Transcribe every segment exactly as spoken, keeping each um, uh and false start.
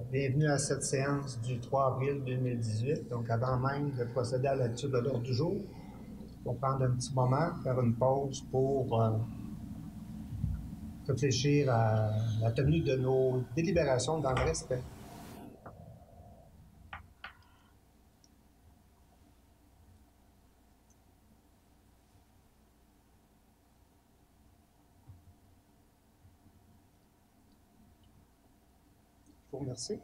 Bienvenue à cette séance du trois avril deux mille dix-huit. Donc, avant même de procéder à la lecture de l'ordre du jour, on va prendre un petit moment, faire une pause pour euh, réfléchir à la tenue de nos délibérations dans le respect. Je vous remercie.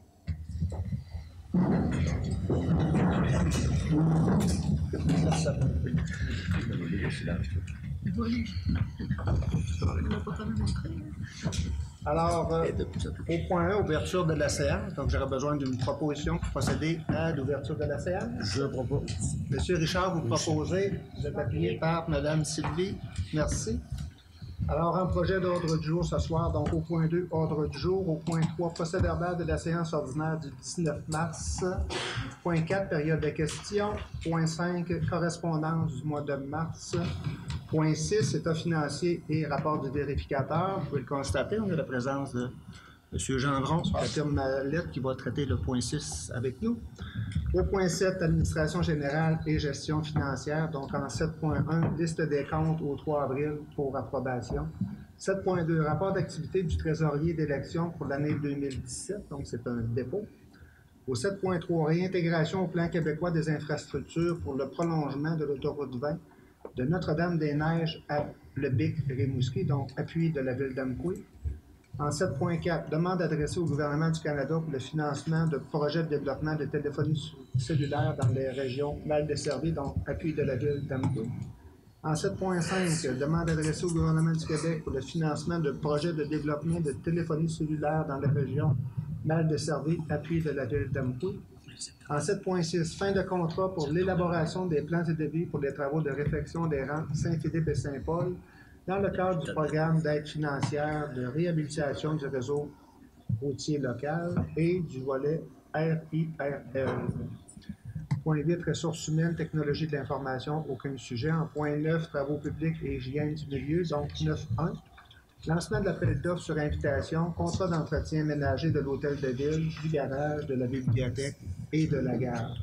Alors, euh, au point un, ouverture de la séance. Donc, j'aurais besoin d'une proposition pour procéder à l'ouverture de la séance. Je propose. Monsieur Richard, vous proposez. Vous êtes appuyé par Madame Sylvie. Merci. Alors, un projet d'ordre du jour ce soir, donc au point deux, ordre du jour. Au point trois, procès verbal de la séance ordinaire du dix-neuf mars. Point quatre, période de questions. Point cinq, correspondance du mois de mars. Point six, état financier et rapport du vérificateur. Vous pouvez le constater, on a la présence de M. Gendron sur la firme Mallette qui va traiter le point six avec nous. Au point sept, administration générale et gestion financière. Donc en sept point un, liste des comptes au trois avril pour approbation. sept point deux, rapport d'activité du trésorier d'élection pour l'année deux mille dix-sept. Donc c'est un dépôt. Au sept point trois, réintégration au plan québécois des infrastructures pour le prolongement de l'autoroute vingt de Notre-Dame-des-Neiges à Le Bic-Rimouski, donc appui de la ville d'Amqui. En sept point quatre, demande adressée au gouvernement du Canada pour le financement de projets de développement de téléphonie cellulaire dans les régions mal desservies, donc appui de la ville d'Amqui. En sept point cinq, demande adressée au gouvernement du Québec pour le financement de projets de développement de téléphonie cellulaire dans les régions mal desservies, appui de la ville d'Amqui. En sept point six, fin de contrat pour l'élaboration des plans et devis pour les travaux de réfection des rangs Saint-Philippe et Saint-Paul dans le cadre du programme d'aide financière de réhabilitation du réseau routier local et du volet R I R L. Point huit, ressources humaines, technologie de l'information, aucun sujet. En point neuf, travaux publics et hygiène du milieu, donc neuf point un. Lancement de l'appel d'offres sur invitation, contrat d'entretien ménager de l'hôtel de ville, du garage, de la bibliothèque et de la gare.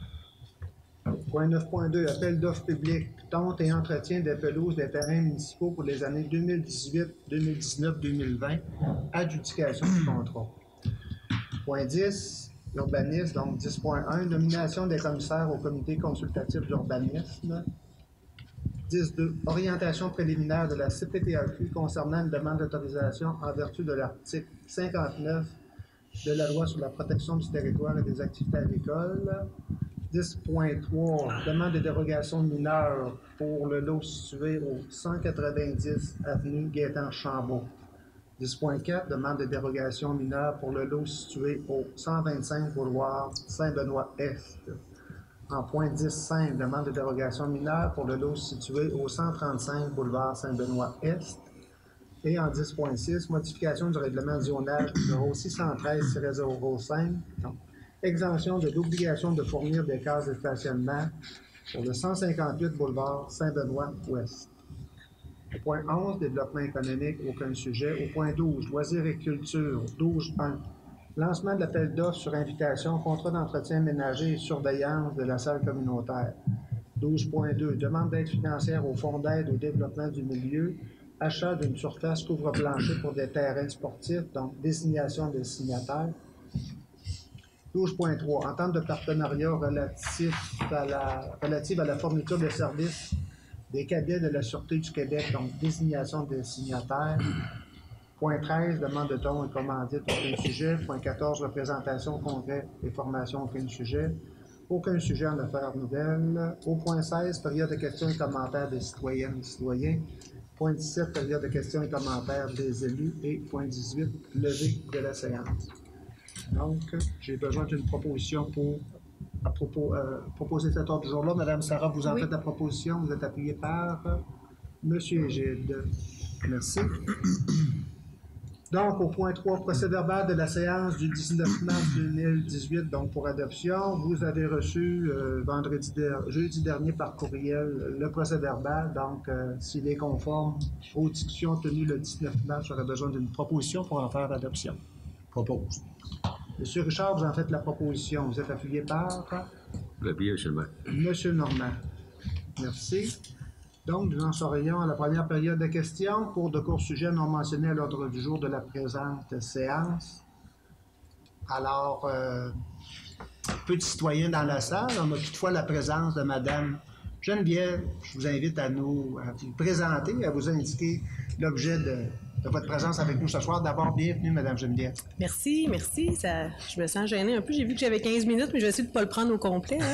Point neuf point deux, appel d'offres publiques, tonte et entretien des pelouses des terrains municipaux pour les années deux mille dix-huit, deux mille dix-neuf, deux mille vingt, adjudication du contrat. Point dix, urbanisme, donc dix point un, nomination des commissaires au comité consultatif d'urbanisme. dix point deux, orientation préliminaire de la C P T A Q concernant une demande d'autorisation en vertu de l'article cinquante-neuf de la loi sur la protection du territoire et des activités agricoles. dix point trois, demande de dérogation mineure pour le lot situé au cent quatre-vingt-dix avenue Gaétan-Chambault. dix point quatre, demande de dérogation mineure pour le lot situé au cent vingt-cinq boulevard Saint-Benoît-Est. En point dix point cinq, demande de dérogation mineure pour le lot situé au cent trente-cinq boulevard Saint-Benoît-Est. Et en dix point six, modification du règlement de zonage numéro six cent treize tiret zéro cinq, donc, exemption de l'obligation de fournir des cases de stationnement pour le cent cinquante-huit boulevard Saint-Benoît-Ouest. Au point onze, développement économique, aucun sujet. Au point douze, loisirs et culture, douze point un. Lancement de l'appel d'offres sur invitation, contrat d'entretien ménager et surveillance de la salle communautaire. douze point deux, demande d'aide financière au Fonds d'aide au développement du milieu, achat d'une surface couvre-plancher pour des terrains sportifs, donc désignation des signataires. douze point trois, entente de partenariat relatif à la, relative à la fourniture de services des cadets de la Sûreté du Québec, donc désignation des signataires. Point treize, demande de don et commandite, aucun sujet. Point quatorze, représentation, congrès et formation, aucun sujet. Aucun sujet en affaires nouvelles. Au point seize, période de questions et commentaires des citoyennes et citoyens. Point dix-sept, période de questions et commentaires des élus. Et point dix-huit, levée de la séance. Donc, j'ai besoin d'une proposition pour à propos, euh, proposer cet ordre du jour-là. Madame Sarah, vous en oui. faites la proposition. Vous êtes appuyée par euh, Monsieur Gilles. Merci. Donc, au point trois, procès verbal de la séance du dix-neuf mars deux mille dix-huit, donc pour adoption. Vous avez reçu euh, vendredi de, jeudi dernier par courriel le procès verbal. Donc, euh, s'il est conforme aux discussions tenues le dix-neuf mars, j'aurais besoin d'une proposition pour en faire l'adoption. Propose. Monsieur Richard, vous en faites la proposition. Vous êtes appuyé par? Appuyé, M. le maire. Monsieur Normand. Merci. Donc, nous en serions à la première période de questions pour de courts sujets non mentionnés à l'ordre du jour de la présente séance. Alors, euh, peu de citoyens dans la salle. On a toutefois la présence de Mme Geneviève. Je vous invite à nous à vous présenter, à vous indiquer l'objet de, de votre présence avec nous ce soir. D'abord, bienvenue, Mme Geneviève. Merci, merci. Ça, je me sens gênée un peu. J'ai vu que j'avais quinze minutes, mais je vais essayer de ne pas le prendre au complet. Hein.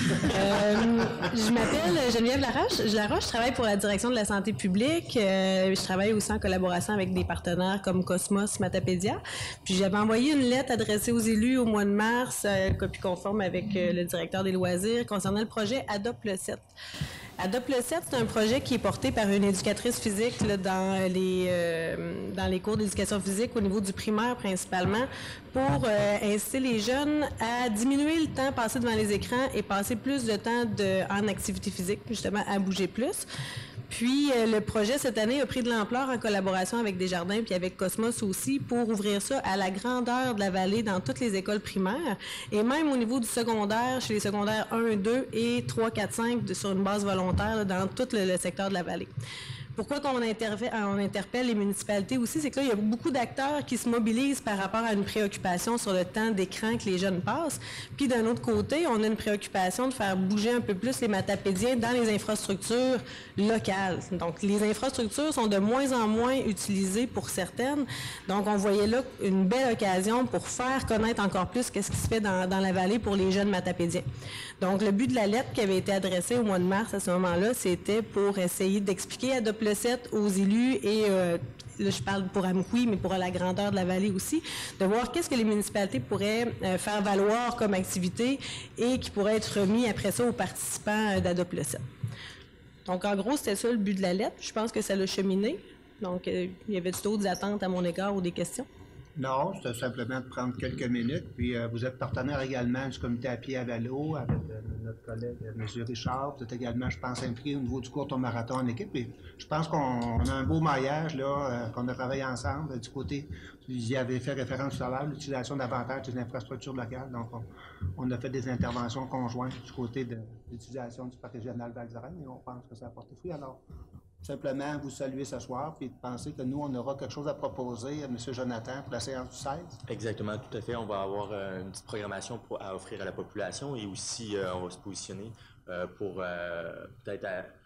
euh, je m'appelle Geneviève Laroche. Laroche, je travaille pour la direction de la santé publique. Euh, je travaille aussi en collaboration avec des partenaires comme Cosmos, Matapédia. Puis j'avais envoyé une lettre adressée aux élus au mois de mars, euh, copie conforme avec euh, le directeur des loisirs, concernant le projet Adopte le sept. Adopte le sept, c'est un projet qui est porté par une éducatrice physique là, dans, les, euh, dans les cours d'éducation physique au niveau du primaire principalement pour euh, inciter les jeunes à diminuer le temps passé devant les écrans et passer plus de temps de, en activité physique, justement à bouger plus. Puis, euh, le projet, cette année, a pris de l'ampleur en collaboration avec Desjardins puis avec Cosmos aussi pour ouvrir ça à la grandeur de la vallée dans toutes les écoles primaires et même au niveau du secondaire, chez les secondaires un, deux et trois, quatre, cinq, de, sur une base volontaire là, dans tout le, le secteur de la vallée. Pourquoi qu'on interve- on interpelle les municipalités aussi, c'est que là, il y a beaucoup d'acteurs qui se mobilisent par rapport à une préoccupation sur le temps d'écran que les jeunes passent. Puis d'un autre côté, on a une préoccupation de faire bouger un peu plus les matapédiens dans les infrastructures locales. Donc, les infrastructures sont de moins en moins utilisées pour certaines. Donc, on voyait là une belle occasion pour faire connaître encore plus qu'est-ce qui se fait dans, dans la vallée pour les jeunes matapédiens. Donc, le but de la lettre qui avait été adressée au mois de mars à ce moment-là, c'était pour essayer d'expliquer Adopte le sept aux élus et, euh, là, je parle pour Amkoui, mais pour la grandeur de la vallée aussi, de voir qu'est-ce que les municipalités pourraient euh, faire valoir comme activité et qui pourrait être remis après ça aux participants euh, d'Adopte le sept. Donc, en gros, c'était ça le but de la lettre. Je pense que ça l'a cheminé. Donc, euh, il y avait d'autres attentes à mon égard ou des questions? Non, c'était simplement de prendre quelques minutes. Puis euh, vous êtes partenaire également du comité à pied à vélo avec euh, notre collègue euh, M. Richard. Vous êtes également, je pense, impliqué au niveau du court-marathon en équipe. Et je pense qu'on a un beau maillage là, euh, qu'on a travaillé ensemble. Du côté, vous y avez fait référence tout à l'heure, l'utilisation davantage des infrastructures locales. Donc, on, on a fait des interventions conjointes du côté de l'utilisation du parc régional Val-d'Arène et on pense que ça a porté fruit. Alors, simplement vous saluer ce soir et de penser que nous, on aura quelque chose à proposer à M. Jonathan pour la séance du seize. Exactement, tout à fait. On va avoir euh, une petite programmation pour, à offrir à la population et aussi euh, on va se positionner euh, pour euh, peut-être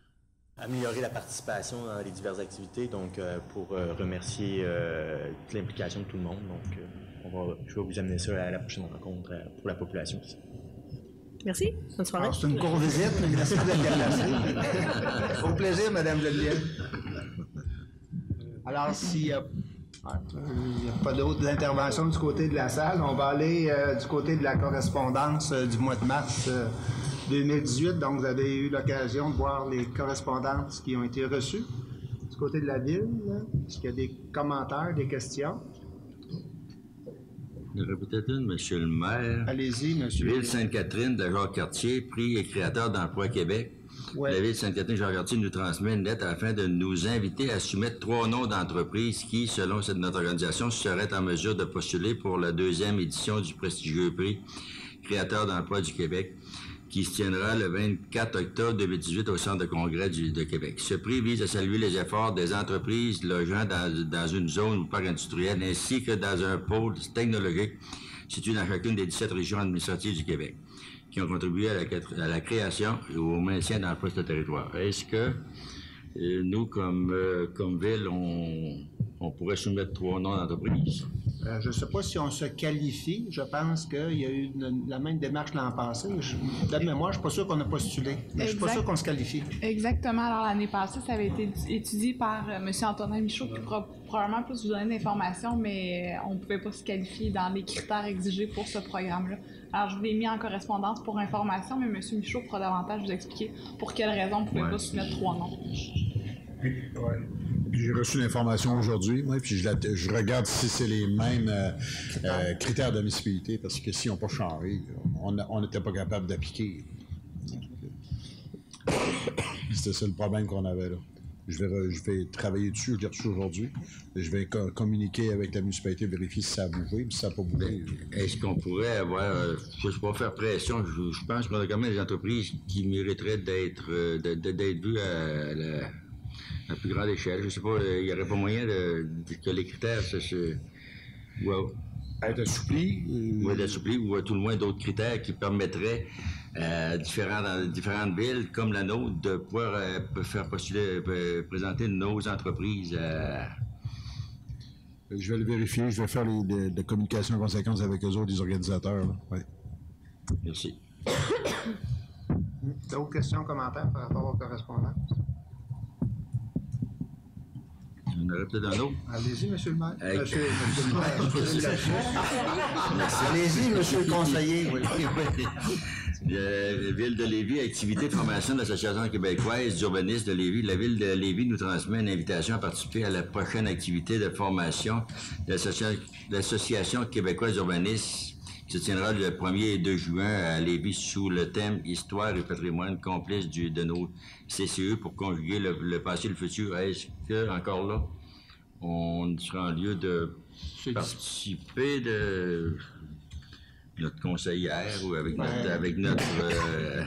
à, améliorer la participation dans les diverses activités, donc euh, pour euh, remercier euh, toute l'implication de tout le monde. Donc, euh, on va, je vais vous amener ça à la prochaine rencontre euh, pour la population aussi. Merci. Bonne soirée. C'est une courte visite, mais merci d'être déplacé. Au plaisir, Mme Geneviève. Alors, s'il n'y a, a pas d'autres interventions du côté de la salle, on va aller euh, du côté de la correspondance euh, du mois de mars euh, deux mille dix-huit. Donc, vous avez eu l'occasion de voir les correspondances qui ont été reçues du côté de la ville. Est-ce qu'il y a des commentaires, des questions? Il y en aurait peut-être une, M. le maire. Allez-y, M. Ville Sainte-Catherine de Jacques-Cartier, prix et créateur d'Emploi Québec. Ouais. La Ville de Sainte-Catherine de Jacques-Cartier nous transmet une lettre afin de nous inviter à soumettre trois noms d'entreprises qui, selon cette, notre organisation, seraient en mesure de postuler pour la deuxième édition du prestigieux prix créateur d'Emploi du Québec, qui se tiendra le vingt-quatre octobre deux mille dix-huit au Centre de congrès du, de Québec. Ce prix vise à saluer les efforts des entreprises logeant dans, dans une zone ou parc industriel ainsi que dans un pôle technologique situé dans chacune des dix-sept régions administratives du Québec, qui ont contribué à la, à la création et au maintien d'emplois de ce territoire. Est-ce que euh, nous, comme, euh, comme ville, on, on pourrait soumettre trois noms d'entreprises? Euh, je ne sais pas si on se qualifie. Je pense qu'il y a eu une, la même démarche l'an passé. Je, de mémoire, je ne suis pas sûr qu'on a postulé. Mais exact. Je ne suis pas sûr qu'on se qualifie. Exactement. Alors, l'année passée, ça avait été étudié par euh, M. Antonin Michaud, qui pourra probablement plus vous donner d'informations, mais on ne pouvait pas se qualifier dans les critères exigés pour ce programme-là. Alors, je vous l'ai mis en correspondance pour information, mais M. Michaud pourra davantage vous expliquer pour quelles raisons on ne pouvait ouais. pas soumettre trois noms. Ouais. J'ai reçu l'information aujourd'hui, moi, puis je, la, je regarde si c'est les mêmes euh, euh, critères d'admissibilité, parce que s'ils n'ont pas changé, on n'était pas capable d'appliquer. C'était ça le problème qu'on avait là. Je vais, je vais travailler dessus, je l'ai reçu aujourd'hui. Je vais co- communiquer avec la municipalité, vérifier si ça a bougé, puis si ça n'a pas bougé. Est-ce qu'on pourrait avoir, euh, je ne sais pas faire pression, je, je pense qu'on a quand même des entreprises qui mériteraient d'être euh, de- de- d'être vues à la, à plus grande échelle. Je ne sais pas, il n'y aurait pas moyen de, de- que les critères se... se wow. Être assoupli. Euh, Oui, d'assouplir ou à tout le moins d'autres critères qui permettraient à différents, dans différentes villes comme la nôtre de pouvoir euh, faire postuler, euh, présenter nos entreprises à... Je vais le vérifier, je vais faire les, les, les communications en conséquence avec eux autres, les organisateurs. Là. Ouais. Merci. D'autres questions, commentaires par rapport aux correspondances? On aurait peut-être un autre. Allez-y, monsieur le maire. Hey. Monsieur, monsieur le maire. Monsieur le maire. Allez-y, monsieur le conseiller. Oui. La Ville de Lévis, activité de formation de l'Association québécoise d'urbanisme de Lévis. La Ville de Lévis nous transmet une invitation à participer à la prochaine activité de formation de l'Associa- l'Association québécoise d'urbanisme qui se tiendra le premier et deux juin à Lévis sous le thème Histoire et patrimoine complice du, de nos C C E pour conjuguer le, le passé et le futur. Est-ce que, encore là, on sera en lieu de participer de notre conseillère ou avec notre... Avec notre euh,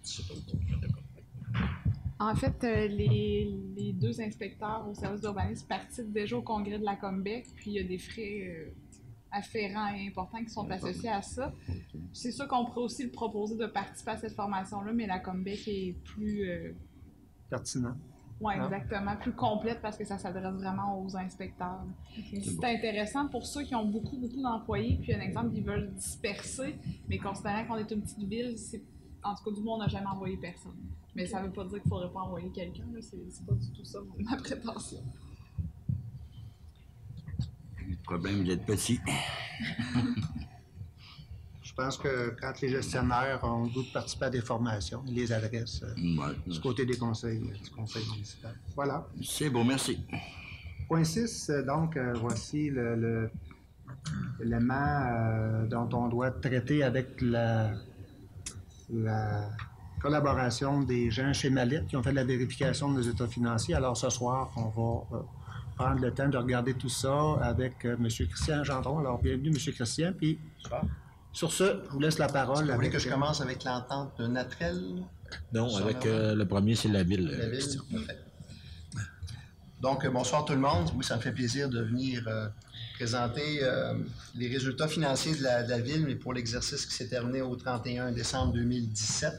En fait, euh, les, les deux inspecteurs au service d'urbanisme participent déjà au congrès de la Combec, puis il y a des frais euh, afférents et importants qui sont associés à ça. C'est sûr qu'on pourrait aussi le proposer de participer à cette formation-là, mais la Combec est plus... Euh, Pertinent. Oui, Ah. exactement. Plus complète parce que ça s'adresse vraiment aux inspecteurs. Okay. C'est intéressant pour ceux qui ont beaucoup, beaucoup d'employés, puis un exemple, ils veulent disperser, mais considérant qu'on est une petite ville, c'est... en tout cas, du moins, on n'a jamais envoyé personne. Mais ça ne veut pas dire qu'il ne faudrait pas envoyer quelqu'un, là. C'est, c'est pas du tout ça ma prétention. le problème d'être petit. Je pense que quand les gestionnaires ont le goût de participer à des formations, ils les adressent euh, Ouais. du côté des conseils, euh, du conseil municipal. Voilà. C'est beau, merci. Point six, euh, donc, euh, voici le, le- l'élément euh, dont on doit traiter avec la, la collaboration des gens chez Mallet qui ont fait la vérification de nos états financiers. Alors, ce soir, on va euh, prendre le temps de regarder tout ça avec euh, M. Christian Gendron. Alors, bienvenue, M. Christian. Puis, sur ce, je vous laisse la parole. Vous voulez avec, que je euh, commence avec l'entente de Natrel? Non, Sur avec la- euh, le premier, c'est la ville. La euh, ville? Christian. Parfait. Donc, euh, bonsoir tout le monde. Oui, ça me fait plaisir de venir euh, présenter euh, les résultats financiers de la, de la ville, mais pour l'exercice qui s'est terminé au trente et un décembre deux mille dix-sept.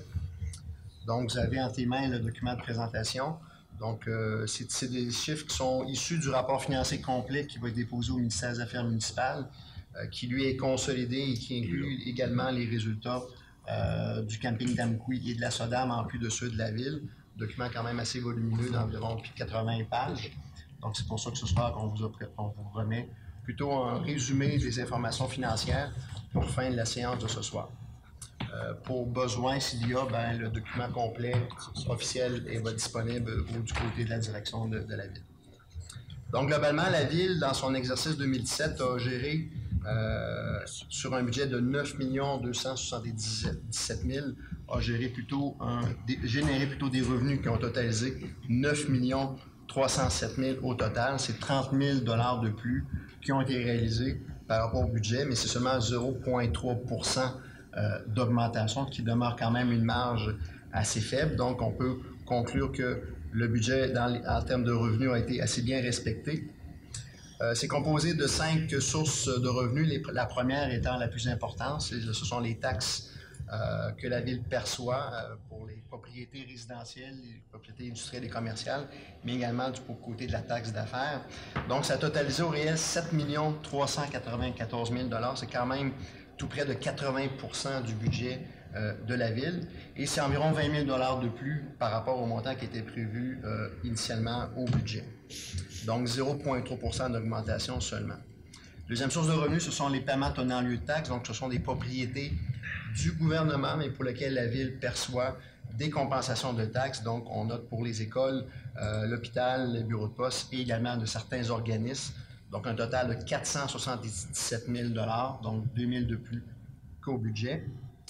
Donc, vous avez entre les mains le document de présentation. Donc, euh, c'est, c'est des chiffres qui sont issus du rapport financier complet qui va être déposé au ministère des Affaires municipales, euh, qui lui est consolidé et qui inclut également les résultats euh, du camping d'Amqui et de la Sodam, en plus de ceux de la ville. Document quand même assez volumineux d'environ plus de quatre-vingts pages. Donc, c'est pour ça que ce soir, on vous, a, on vous remet plutôt un résumé des informations financières pour fin de la séance de ce soir. Euh, pour besoin, s'il y a, ben, le document complet officiel est, va disponible au, du côté de la direction de, de la ville. Donc, globalement, la ville, dans son exercice deux mille dix-sept, a géré euh, sur un budget de neuf millions deux cent soixante-dix-sept mille, a géré plutôt un, des, généré plutôt des revenus qui ont totalisé neuf millions trois cent sept mille au total. C'est trente mille dollars de plus qui ont été réalisés par rapport au budget, mais c'est seulement zéro virgule trois pour cent euh, d'augmentation, qui demeure quand même une marge assez faible. Donc, on peut conclure que le budget dans les, en termes de revenus a été assez bien respecté. Euh, c'est composé de cinq sources de revenus, les, la première étant la plus importante, c'est, ce sont les taxes euh, que la ville perçoit euh, pour les propriétés résidentielles, les propriétés industrielles et commerciales, mais également du côté de la taxe d'affaires. Donc, ça a totalisé au réel sept millions trois cent quatre-vingt-quatorze mille dollars. C'est quand même tout près de quatre-vingts pour cent du budget euh, de la ville. Et c'est environ vingt mille dollars de plus par rapport au montant qui était prévu euh, initialement au budget. Donc, zéro virgule trois pour cent d'augmentation seulement. Deuxième source de revenus, ce sont les paiements tenant lieu de taxes. Donc, ce sont des propriétés du gouvernement, mais pour lesquelles la ville perçoit des compensations de taxes. Donc, on note pour les écoles, euh, l'hôpital, les bureaux de poste et également de certains organismes. Donc, un total de quatre cent soixante-dix-sept mille dollars, donc deux mille de plus qu'au budget.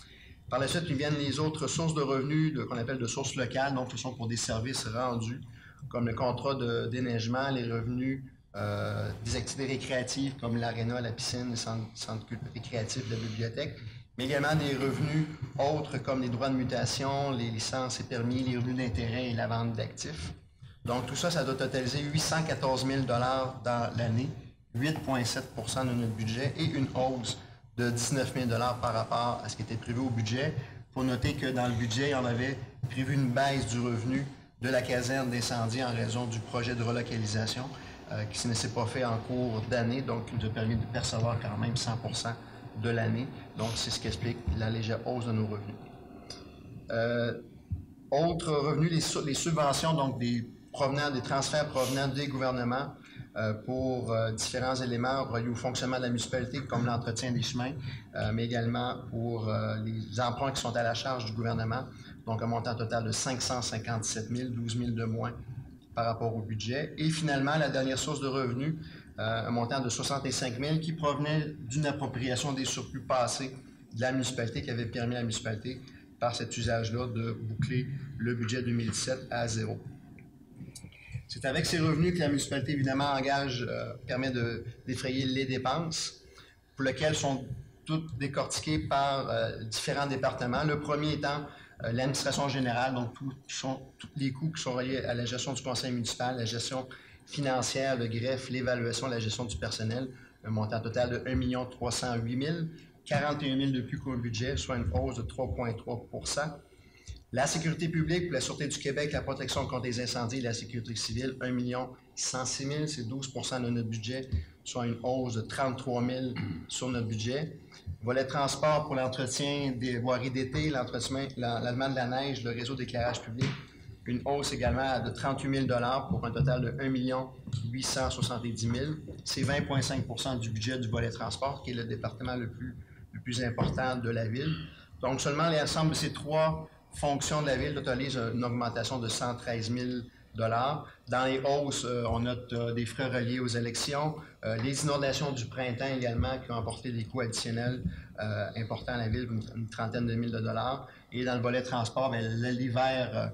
Par la suite, il viennent les autres sources de revenus de, qu'on appelle de sources locales. Donc, ce sont pour des services rendus comme le contrat de déneigement, les revenus euh, des activités récréatives comme l'aréna, la piscine, les centres, centres récréatifs de la bibliothèque, mais également des revenus autres comme les droits de mutation, les licences et permis, les revenus d'intérêt et la vente d'actifs. Donc tout ça, ça doit totaliser huit cent quatorze mille dollars dans l'année, huit virgule sept pour cent de notre budget et une hausse de dix-neuf mille dollars par rapport à ce qui était prévu au budget. Il faut noter que dans le budget, on avait prévu une baisse du revenu de la caserne d'incendie en raison du projet de relocalisation euh, qui ne s'est pas fait en cours d'année, donc qui nous a permis de percevoir quand même cent pour cent de l'année. Donc, c'est ce qui explique la légère hausse de nos revenus. Euh, autres revenus, les, les subventions, donc des, provenant, des transferts provenant des gouvernements euh, pour euh, différents éléments reliés au fonctionnement de la municipalité, comme l'entretien des chemins, euh, mais également pour euh, les emprunts qui sont à la charge du gouvernement. Donc, un montant total de cinq cent cinquante-sept mille, douze mille de moins par rapport au budget. Et finalement, la dernière source de revenus, euh, un montant de soixante-cinq mille qui provenait d'une appropriation des surplus passés de la municipalité qui avait permis à la municipalité, par cet usage-là, de boucler le budget deux mille dix-sept à zéro. C'est avec ces revenus que la municipalité, évidemment, engage, euh, permet de défrayer les dépenses, pour lesquelles sont toutes décortiquées par euh, différents départements. Le premier étant Euh, l'administration générale, donc tous les coûts qui sont reliés à la gestion du conseil municipal, la gestion financière, le greffe, l'évaluation, la gestion du personnel, un montant total de un million trois cent huit mille, quarante et un mille de plus qu'au budget, soit une hausse de trois virgule trois pour cent. La sécurité publique, pour la Sûreté du Québec, la protection contre les incendies et la sécurité civile, un million cent six mille, c'est douze pour cent de notre budget, soit une hausse de trente-trois mille sur notre budget. Volet transport pour l'entretien des voiries d'été, l'entretien, l'allemand de la neige, le réseau d'éclairage public, une hausse également de trente-huit mille dollars pour un total de un million huit cent soixante-dix mille. C'est vingt virgule cinq pour cent du budget du volet transport, qui est le département le plus, le plus important de la ville. Donc, seulement l'ensemble de ces trois fonctions de la ville totalisent une augmentation de cent treize mille dollars. Dans les hausses, euh, on note euh, des frais reliés aux élections, euh, les inondations du printemps également qui ont apporté des coûts additionnels euh, importants à la ville, une, une trentaine de mille de dollars. Et dans le volet transport, l'hiver,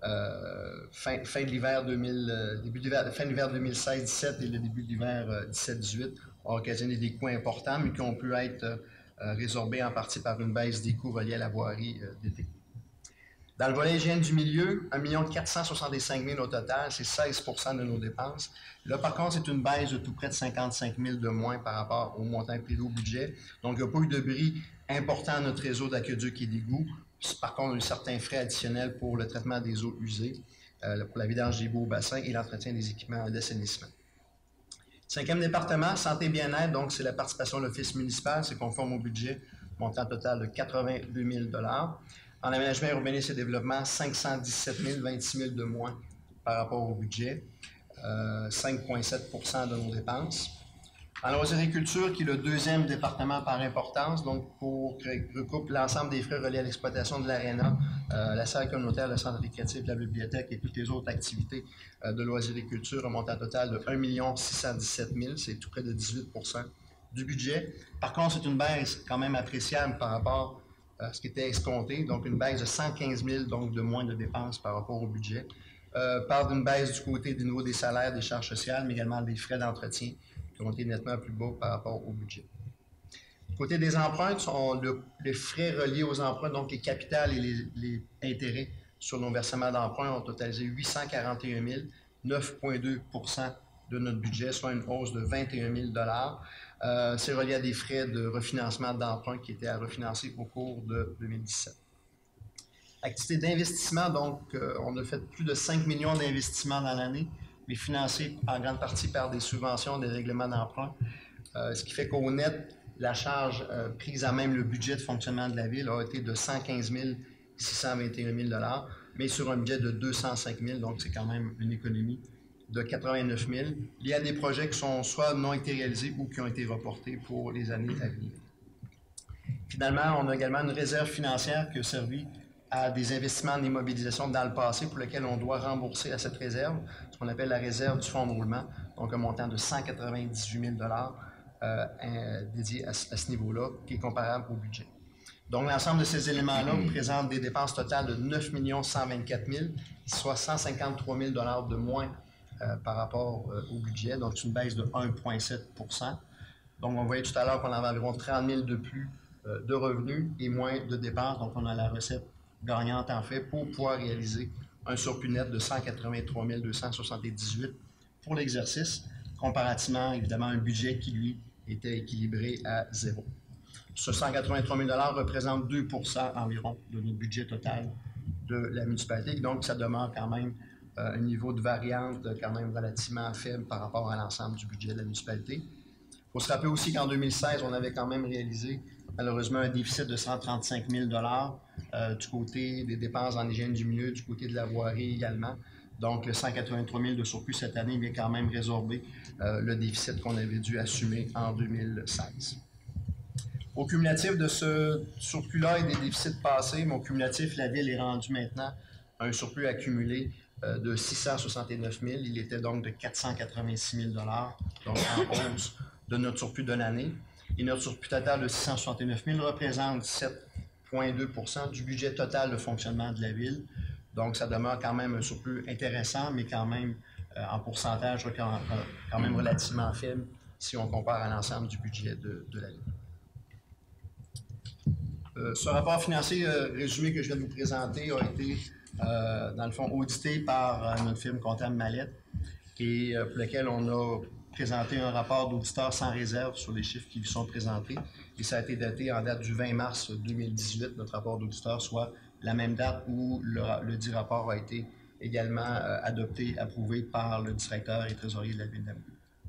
euh, fin, fin de l'hiver deux mille, euh, début de l'hiver, fin de l'hiver deux mille seize dix-sept et le début de l'hiver euh, dix-sept dix-huit ont occasionné des coûts importants, mais qui ont pu être euh, résorbés en partie par une baisse des coûts reliés à la voirie euh, d'été. Dans le volet hygiène du milieu, un million quatre cent soixante-cinq mille au total, c'est seize pour cent de nos dépenses. Là, par contre, c'est une baisse de tout près de cinquante-cinq mille de moins par rapport au montant prévu au budget. Donc, il n'y a pas eu de bris important à notre réseau d'aqueduc et d'égouts. Par contre, il y a eu certains frais additionnels pour le traitement des eaux usées, euh, pour la vidange des boues au bassin et l'entretien des équipements d'assainissement. Cinquième département, santé et bien-être, donc c'est la participation de l'Office municipal, c'est conforme au budget, montant total de quatre-vingt-deux mille dollars. En aménagement, urbanisme et développement, cinq cent dix-sept mille, vingt-six mille de moins par rapport au budget, euh, cinq virgule sept pour cent de nos dépenses. En l'osériculture, qui est le deuxième département par importance, donc pour recoupe l'ensemble des frais reliés à l'exploitation de l'aréna, euh, la salle communautaire, le centre récréatif, la bibliothèque et toutes les autres activités euh, de l'osériculture, un montant total de un million six cent dix-sept mille, c'est tout près de dix-huit pour cent du budget. Par contre, c'est une baisse quand même appréciable par rapport à ce qui était escompté, donc une baisse de cent quinze mille, donc de moins de dépenses par rapport au budget. Euh, parle d'une baisse du côté du niveau des salaires, des charges sociales, mais également des frais d'entretien qui ont été nettement plus bas par rapport au budget. Du côté des emprunts, sont le, les frais reliés aux emprunts, donc les capitales et les, les intérêts sur nos versements d'emprunt ont totalisé huit cent quarante et un mille, neuf virgule deux pour cent de notre budget, soit une hausse de vingt et un mille dollars. Euh, c'est relié à des frais de refinancement d'emprunt qui étaient à refinancer au cours de deux mille dix-sept. Activité d'investissement, donc euh, on a fait plus de cinq millions d'investissements dans l'année, mais financés en grande partie par des subventions, des règlements d'emprunt, euh, ce qui fait qu'au net, la charge euh, prise à même le budget de fonctionnement de la ville a été de cent quinze mille six cent vingt et un mille dollars, mais sur un budget de deux cent cinq mille, donc c'est quand même une économie de quatre-vingt-neuf mille. Il y a des projets qui sont soit non été réalisés ou qui ont été reportés pour les années à venir. Finalement, on a également une réserve financière qui a servi à des investissements en immobilisation dans le passé pour lesquels on doit rembourser à cette réserve, ce qu'on appelle la réserve du fonds de roulement, donc un montant de cent quatre-vingt-dix-huit mille dollars euh, dédié à, à ce niveau-là, qui est comparable au budget. Donc, l'ensemble de ces éléments-là représentent des dépenses totales de neuf millions cent vingt-quatre mille, soit cent cinquante-trois mille dollars de moins euh, par rapport euh, au budget, donc c'est une baisse de un virgule sept pour cent. Donc, on voyait tout à l'heure qu'on avait environ trente mille de plus euh, de revenus et moins de dépenses, donc on a la recette gagnante en fait pour pouvoir réaliser un surplus net de cent quatre-vingt-trois mille deux cent soixante-dix-huit pour l'exercice, comparativement évidemment à un budget qui, lui, était équilibré à zéro. Ce cent quatre-vingt-trois mille dollars représente deux pour cent environ de notre budget total de la municipalité. Donc, ça demeure quand même euh, un niveau de variante quand même relativement faible par rapport à l'ensemble du budget de la municipalité. Il faut se rappeler aussi qu'en deux mille seize, on avait quand même réalisé malheureusement un déficit de cent trente-cinq mille dollars euh, du côté des dépenses en hygiène du milieu, du côté de la voirie également. Donc, le cent quatre-vingt-trois mille de surplus cette année vient quand même résorber euh, le déficit qu'on avait dû assumer en deux mille seize. Au cumulatif de ce surplus-là et des déficits passés, mon cumulatif, la Ville est rendue maintenant à un surplus accumulé euh, de six cent soixante-neuf mille. Il était donc de quatre cent quatre-vingt-six mille dollars, donc en hausse de notre surplus de l'année. Et notre surplus total de six cent soixante-neuf mille représente sept virgule deux pour cent du budget total de fonctionnement de la Ville. Donc, ça demeure quand même un surplus intéressant, mais quand même euh, en pourcentage quand, quand même relativement faible si on compare à l'ensemble du budget de, de la Ville. Euh, ce rapport financier euh, résumé que je viens de vous présenter a été, euh, dans le fond, audité par euh, notre firme comptable Mallette et euh, pour lequel on a présenté un rapport d'auditeur sans réserve sur les chiffres qui lui sont présentés. Et ça a été daté en date du vingt mars deux mille dix-huit, notre rapport d'auditeur, soit la même date où le, le dit rapport a été également euh, adopté, approuvé par le directeur et trésorier de la Ville d'Amqui.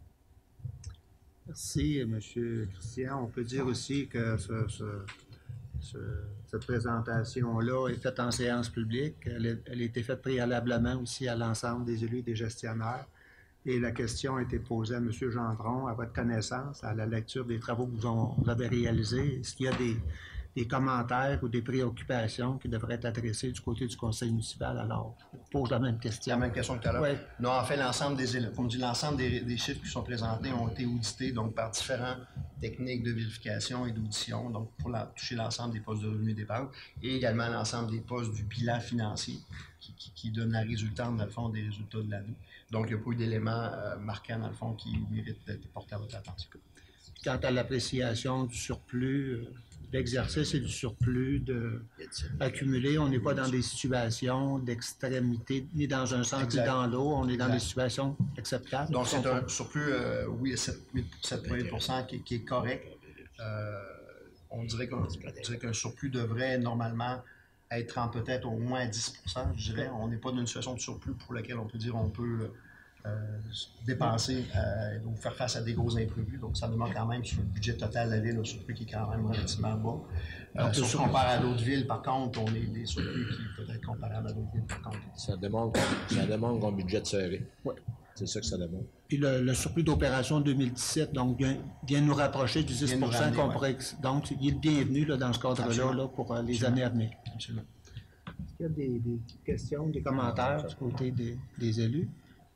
Merci, M. Christian. On peut dire aussi que ce, ce, ce, cette présentation-là est faite en séance publique. Elle, est, elle a été faite préalablement aussi à l'ensemble des élus et des gestionnaires. Et la question a été posée à M. Gendron, à votre connaissance, à la lecture des travaux que vous, ont, vous avez réalisés. Est-ce qu'il y a des, des commentaires ou des préoccupations qui devraient être adressées du côté du conseil municipal? Alors, je pose la même question. La même question que tout à l'heure? Oui. Non, en fait, l'ensemble des élèves, comme dit, l'ensemble des, des chiffres qui sont présentés ont été audités donc par différentes techniques de vérification et d'audition, donc pour la, toucher l'ensemble des postes de revenus et dépenses, et également l'ensemble des postes du bilan financier qui, qui, qui donne la résultante, dans le fond, des résultats de l'année. Donc, il n'y a pas eu d'éléments euh, marquants, dans le fond, qui méritent d'être portés à votre attention. Quant à l'appréciation du surplus euh, d'exercice et du surplus de accumulé, on n'est pas dans des situations d'extrémité, ni dans un sens ni dans l'autre. On est exact. Dans des situations acceptables. Donc, c'est un surplus, euh, oui, à sept virgule huit pour cent qui, qui est correct. Euh, on dirait qu'un, on dirait qu'un surplus devrait normalement être en peut-être au moins dix pour cent, je dirais. On n'est pas dans une situation de surplus pour laquelle on peut dire on peut euh, dépenser euh, ou faire face à des gros imprévus. Donc, ça demande quand même sur le budget total de la Ville un surplus qui est quand même relativement bas. Euh, si on compare à d'autres villes, par contre, on est des surplus qui peuvent être comparables à d'autres villes, par contre. Ça demande, ça demande un budget serré. Oui. C'est ça que ça demande. Puis le, le surplus d'opération deux mille dix-sept, donc, vient, vient nous rapprocher du dix pour cent qu'on pourrait... Donc, il est le bienvenu là, dans ce cadre-là là, pour euh, les Absolument. années à venir. Absolument. Est-ce qu'il y a des, des questions, des commentaires du côté des, des élus?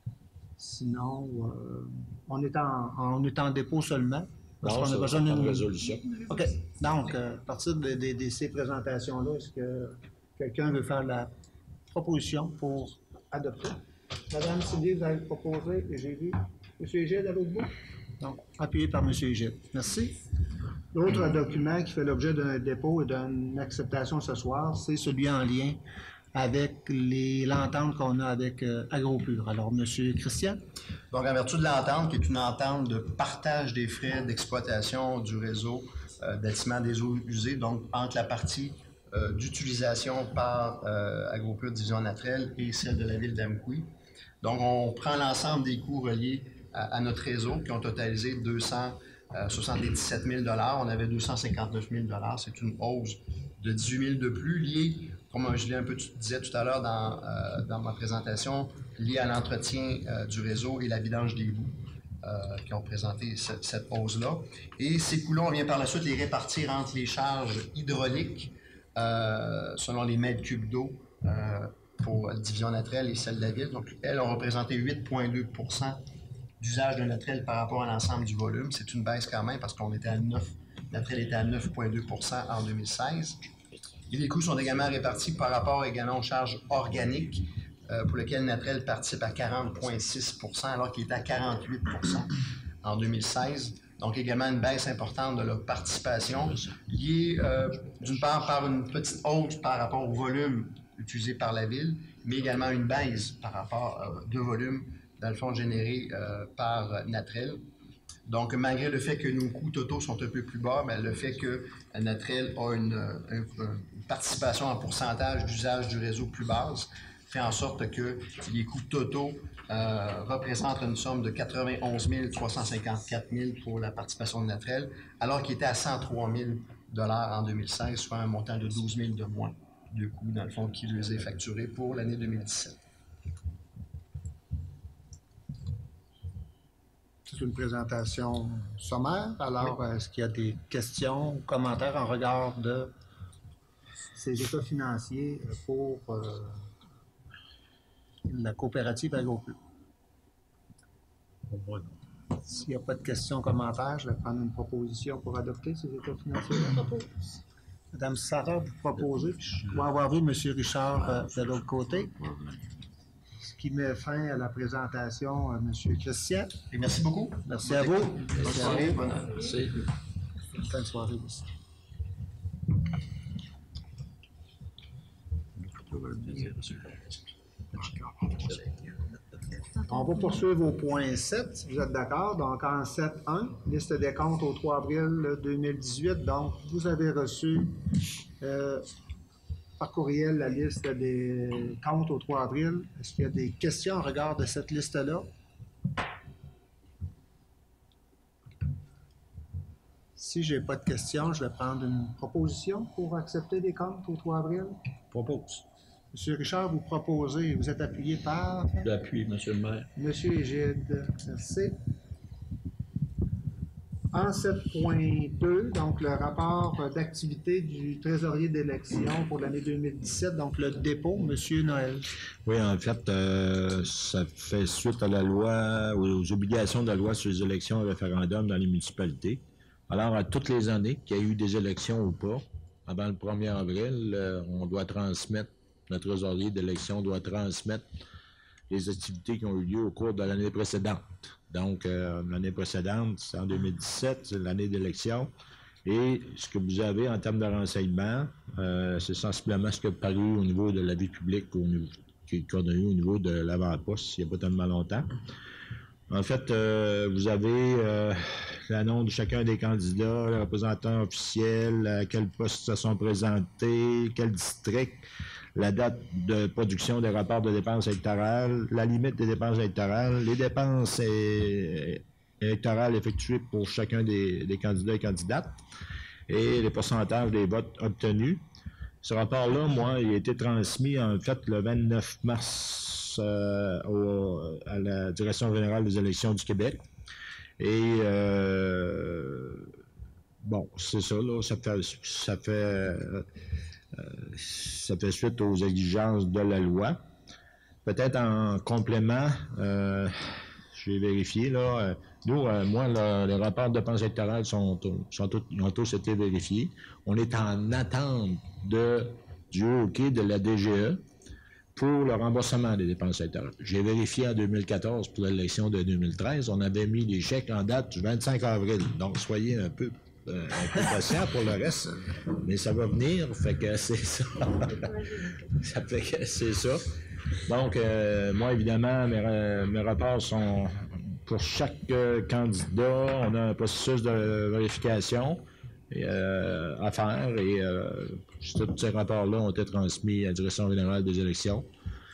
Sinon, euh, on, est en, on est en dépôt seulement. Parce non, qu'on a besoin d'une résolution. OK. Donc, euh, à partir de, de, de ces présentations-là, est-ce que quelqu'un veut faire la proposition pour adopter? Madame Sylvie, vous avez proposé, et j'ai vu M. Egide à l'autre bout. Donc, appuyé par M. Egide. Merci. L'autre document qui fait l'objet d'un dépôt et d'une acceptation ce soir, c'est celui en lien avec les, l'entente qu'on a avec euh, AgroPure. Alors, M. Christian? Donc, en vertu de l'entente, qui est une entente de partage des frais d'exploitation du réseau euh, d'atiment des eaux usées, donc entre la partie euh, d'utilisation par euh, AgroPure Division Natrel et celle de la Ville d'Amqui. Donc, on prend l'ensemble des coûts reliés à, à notre réseau qui ont totalisé deux cent soixante-dix-sept mille dollars. On avait deux cent cinquante-neuf mille dollars. C'est une hausse de dix-huit mille de plus liée, comme je l'ai un peu disais tout à l'heure dans, euh, dans ma présentation, liée à l'entretien euh, du réseau et la vidange des boues euh, qui ont présenté cette, cette hausse-là. Et ces coûts-là, on vient par la suite les répartir entre les charges hydrauliques euh, selon les mètres cubes d'eau euh, pour la Division Natrel et celle de la Ville. Donc, elles ont représenté huit virgule deux pour cent d'usage de Natrel par rapport à l'ensemble du volume. C'est une baisse quand même parce qu'on était à neuf Natrel était à neuf virgule deux pour cent en deux mille seize. Et les coûts sont également répartis par rapport également aux charges organiques, euh, pour lesquelles Natrel participe à quarante virgule six pour cent alors qu'il était à quarante-huit pour cent en deux mille seize. Donc également une baisse importante de leur participation, liée euh, d'une part par une petite hausse par rapport au volume utilisé par la Ville, mais également une baisse par rapport euh, de volume, dans le fond, généré euh, par Natrel. Donc, malgré le fait que nos coûts totaux sont un peu plus bas, bien, le fait que Natrel a une, une, une participation en pourcentage d'usage du réseau plus basse fait en sorte que les coûts totaux euh, représentent une somme de quatre-vingt-onze mille trois cent cinquante-quatre mille pour la participation de Natrel, alors qu'il était à cent trois mille dollars en deux mille seize, soit un montant de douze mille de moins de coûts, dans le fond, qui lui est facturé pour l'année deux mille dix-sept. C'est une présentation sommaire. Alors, oui. Est-ce qu'il y a des questions ou commentaires en regard de ces états financiers pour euh, la coopérative AgroPlus? S'il n'y a pas de questions ou commentaires, je vais prendre une proposition pour adopter ces états financiers. Madame Sarah, vous proposez, puis je dois avoir vu M. Richard euh, de l'autre côté. Ce qui met fin à la présentation à M. Christian. Et merci beaucoup. Merci à vous. Bonne soirée. Bonne Merci. Bonne soirée aussi. On va poursuivre au point sept, si vous êtes d'accord. Donc, en sept un, liste des comptes au trois avril deux mille dix-huit. Donc, vous avez reçu euh, par courriel la liste des comptes au trois avril. Est-ce qu'il y a des questions en regard de cette liste-là? Si je n'ai pas de questions, je vais prendre une proposition pour accepter des comptes au trois avril. Propose. M. Richard, vous proposez, vous êtes appuyé par... J'appuie, M. le maire. M. Égide, merci. En sept point deux, donc le rapport d'activité du trésorier d'élection pour l'année deux mille dix-sept, donc le dépôt, M. Noël. Oui, en fait, euh, ça fait suite à la loi, aux obligations de la loi sur les élections et référendums dans les municipalités. Alors, à toutes les années qu'il y a eu des élections ou pas, avant le premier avril, euh, on doit transmettre, notre trésorier d'élection doit transmettre les activités qui ont eu lieu au cours de l'année précédente. Donc, euh, l'année précédente, c'est en deux mille dix-sept, c'est l'année d'élection. Et ce que vous avez en termes de renseignements, euh, c'est sensiblement ce qui a paru au niveau de la vie publique, au niveau, qu'on a eu au niveau de l'avant-poste, il n'y a pas tellement longtemps. En fait, euh, vous avez euh, l'annonce de chacun des candidats, le représentant officiel, à quel poste se sont présentés, quel district, la date de production des rapports de dépenses électorales, la limite des dépenses électorales, les dépenses électorales effectuées pour chacun des, des candidats et candidates et les pourcentages des votes obtenus. Ce rapport-là, moi, il a été transmis en fait le vingt-neuf mars euh, au, à la Direction générale des élections du Québec. Et euh, bon, c'est ça, là, ça fait, ça fait euh, Euh, ça fait suite aux exigences de la loi. Peut-être en complément, euh, j'ai vérifié, là, euh, nous, euh, moi, le, les rapports de dépenses électorales sont, sont tous, ils ont tous été vérifiés. On est en attente de, du OK de la D G E pour le remboursement des dépenses électorales. J'ai vérifié en deux mille quatorze pour l'élection de deux mille treize, on avait mis les chèques en date du vingt-cinq avril. Donc, soyez un peu Euh, un peu patient pour le reste, mais ça va venir, fait que c'est ça. Ça fait que c'est ça. Donc, euh, moi, évidemment, mes, mes rapports sont pour chaque euh, candidat, on a un processus de vérification euh, à faire et euh, tous ces rapports-là ont été transmis à la Direction générale des élections.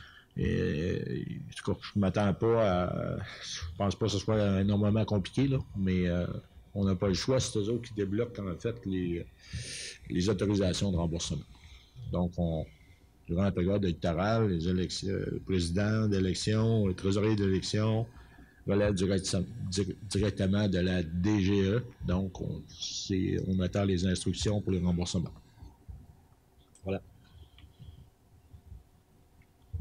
Et, en tout cas, je ne m'attends pas à... Je pense pas que ce soit énormément compliqué, là, mais... Euh, on n'a pas le choix, c'est eux autres qui débloquent en fait les, les autorisations de remboursement. Donc, on, durant la période électorale, les élections, le président d'élection, le trésorier d'élection relève direct, directement de la D G E. Donc, on, on attend les instructions pour les remboursements. Voilà.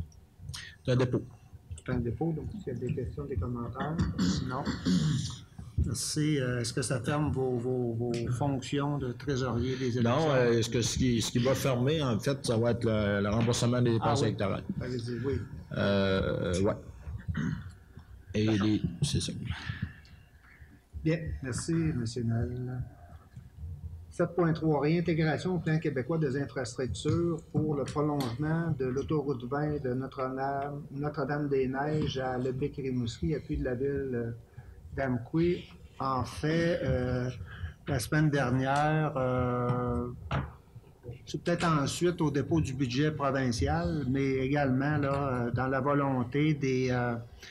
C'est un dépôt. C'est un dépôt, donc s'il y a des questions, des commentaires, sinon... Merci. Euh, Est-ce que ça ferme vos, vos, vos fonctions de trésorier des élections? Non, euh, ce, que, ce, qui, ce qui va fermer, en fait, ça va être le, le remboursement des dépenses Ah, oui. électorales. Allez-y, oui. Euh, ouais. Et les... c'est ça. Bien, merci, M. Noël. sept point trois, réintégration au plan québécois des infrastructures pour le prolongement de l'autoroute vingt de Notre-Dame, Notre-Dame-des-Neiges à Lebec-Rimouski, appui de la ville d'Amqui. En fait, euh, la semaine dernière, euh, c'est peut-être ensuite au dépôt du budget provincial, mais également là, dans la volonté des, euh,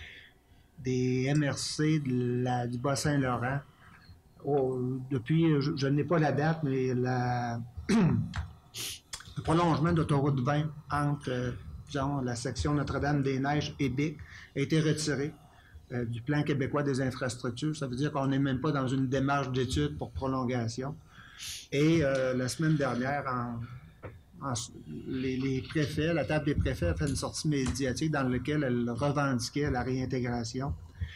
des M R C de la, du Bas-Saint-Laurent. Oh, depuis, je, je n'ai pas la date, mais la, le prolongement d'autoroute vingt entre euh, disons, la section Notre-Dame-des-Neiges et Bic a été retiré euh, du plan québécois des infrastructures. Ça veut dire qu'on n'est même pas dans une démarche d'étude pour prolongation. Et euh, la semaine dernière, en, en, les, les préfets, la table des préfets a fait une sortie médiatique dans laquelle elle revendiquait la réintégration.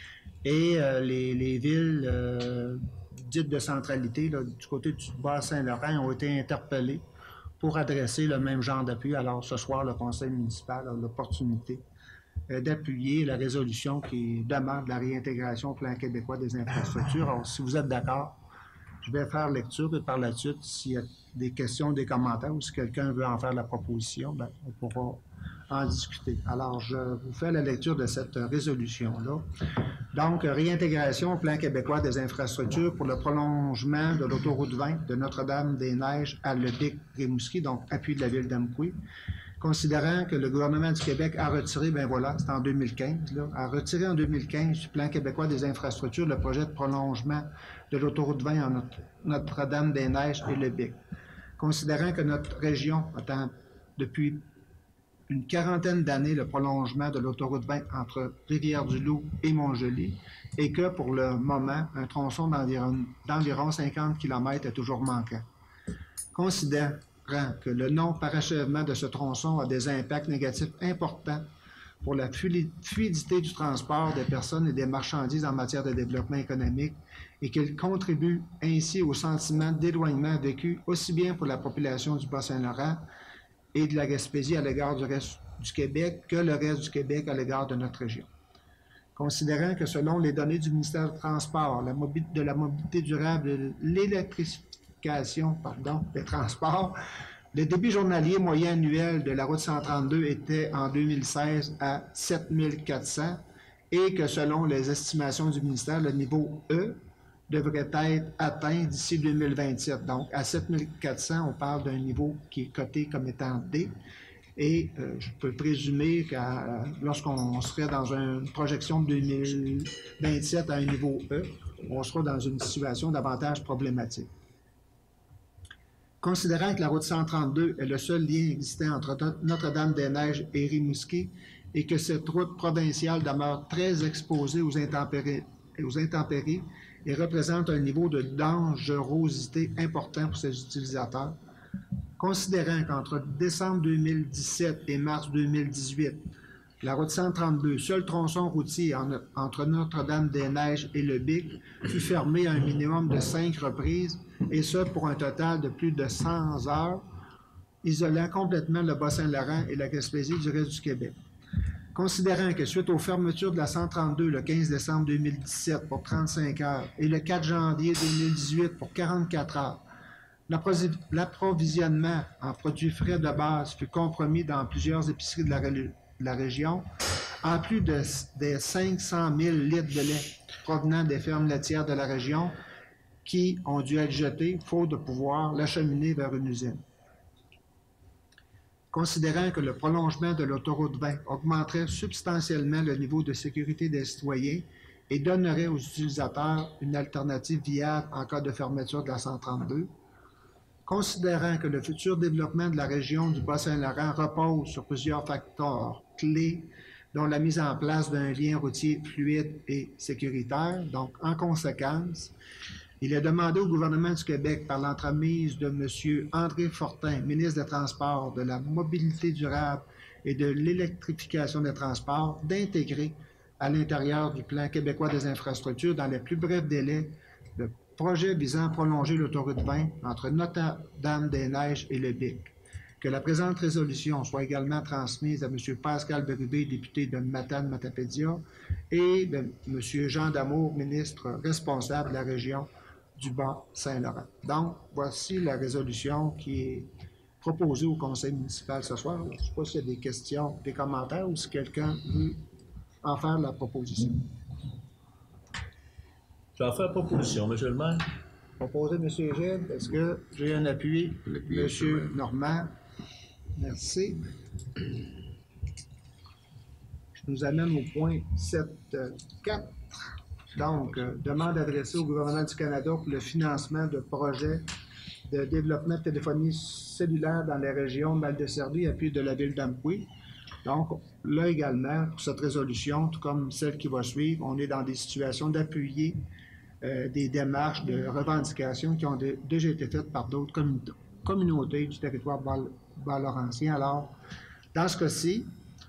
Et euh, les, les villes euh, dites de centralité, là, du côté du Bas-Saint-Laurent, ont été interpellées pour adresser le même genre d'appui. Alors, ce soir, le conseil municipal a l'opportunité euh, d'appuyer la résolution qui demande la réintégration au plan québécois des infrastructures. Alors, si vous êtes d'accord, je vais faire lecture et par la suite, s'il y a des questions, des commentaires ou si quelqu'un veut en faire la proposition, bien, on pourra en discuter. Alors, je vous fais la lecture de cette résolution-là. Donc, réintégration au plan québécois des infrastructures pour le prolongement de l'autoroute vingt de Notre-Dame-des-Neiges à Lebec-Rimouski, donc appui de la ville d'Amqui. Considérant que le gouvernement du Québec a retiré, ben voilà, c'est en deux mille quinze, là, a retiré en deux mille quinze du plan québécois des infrastructures le projet de prolongement de l'autoroute vingt en Notre-Dame-des-Neiges et Lebec. Considérant que notre région attend depuis une quarantaine d'années le prolongement de l'autoroute vingt entre Rivière-du-Loup et Montjoly et que pour le moment, un tronçon d'environ, d'environ cinquante kilomètres est toujours manquant. Considérant que le non-parachèvement de ce tronçon a des impacts négatifs importants pour la fluidité du transport des personnes et des marchandises en matière de développement économique et qu'il contribue ainsi au sentiment d'éloignement vécu aussi bien pour la population du Bas-Saint-Laurent et de la Gaspésie à l'égard du reste du Québec que le reste du Québec à l'égard de notre région. Considérant que selon les données du ministère du Transport, la de la mobilité durable et l'électrification pardon, des transports, le débit journalier moyen annuel de la route cent trente-deux était en deux mille seize à sept mille quatre cents et que selon les estimations du ministère, le niveau E devrait être atteint d'ici deux mille vingt-sept. Donc, à sept mille quatre cents, on parle d'un niveau qui est coté comme étant D. Et euh, je peux présumer que euh, lorsqu'on serait dans une projection de deux mille vingt-sept à un niveau E, on sera dans une situation davantage problématique. Considérant que la route cent trente-deux est le seul lien existant entre Notre-Dame-des-Neiges et Rimouski et que cette route provinciale demeure très exposée aux intempéries, aux intempéries et représente un niveau de dangerosité important pour ses utilisateurs, considérant qu'entre décembre deux mille dix-sept et mars deux mille dix-huit, la route cent trente-deux, seul tronçon routier en, entre Notre-Dame-des-Neiges et Lebec, fut fermée à un minimum de cinq reprises, et ce pour un total de plus de cent heures, isolant complètement le Bas-Saint-Laurent et la Gaspésie du reste du Québec. Considérant que suite aux fermetures de la cent trente-deux le quinze décembre deux mille dix-sept pour trente-cinq heures et le quatre janvier deux mille dix-huit pour quarante-quatre heures, l'approvisionnement en produits frais de base fut compromis dans plusieurs épiceries de la, de la région, en plus de, des cinq cent mille litres de lait provenant des fermes laitières de la région qui ont dû être jetés, faute de pouvoir l'acheminer vers une usine. Considérant que le prolongement de l'autoroute vingt augmenterait substantiellement le niveau de sécurité des citoyens et donnerait aux utilisateurs une alternative viable en cas de fermeture de la cent trente-deux, considérant que le futur développement de la région du Bas-Saint-Laurent repose sur plusieurs facteurs clés, dont la mise en place d'un lien routier fluide et sécuritaire, donc en conséquence, il est demandé au gouvernement du Québec, par l'entremise de M. André Fortin, ministre des Transports, de la Mobilité durable et de l'électrification des transports, d'intégrer à l'intérieur du plan québécois des infrastructures dans les plus brefs délais le projet visant à prolonger l'autoroute vingt entre Notre-Dame-des-Neiges et le Bic. Que la présente résolution soit également transmise à M. Pascal Bérubé, député de Matane-Matapédia, et de M. Jean Damour, ministre responsable de la région du Bas-Saint-Laurent. Donc, voici la résolution qui est proposée au conseil municipal ce soir. Je ne sais pas s'il y a des questions, des commentaires ou si quelqu'un veut en faire la proposition. Je vais en faire la proposition, M. le maire. Proposé, M. Gilles. Est-ce que j'ai un appui? M. Normand. Merci. Je nous amène au point sept quatre. Donc, euh, demande adressée au gouvernement du Canada pour le financement de projets de développement de téléphonie cellulaire dans les régions mal desservies, appui de la ville d'Amqui. Donc, là également, pour cette résolution, tout comme celle qui va suivre, on est dans des situations d'appuyer euh, des démarches de revendication qui ont de, déjà été faites par d'autres commun communautés du territoire bas-laurentien. Alors, dans ce cas-ci,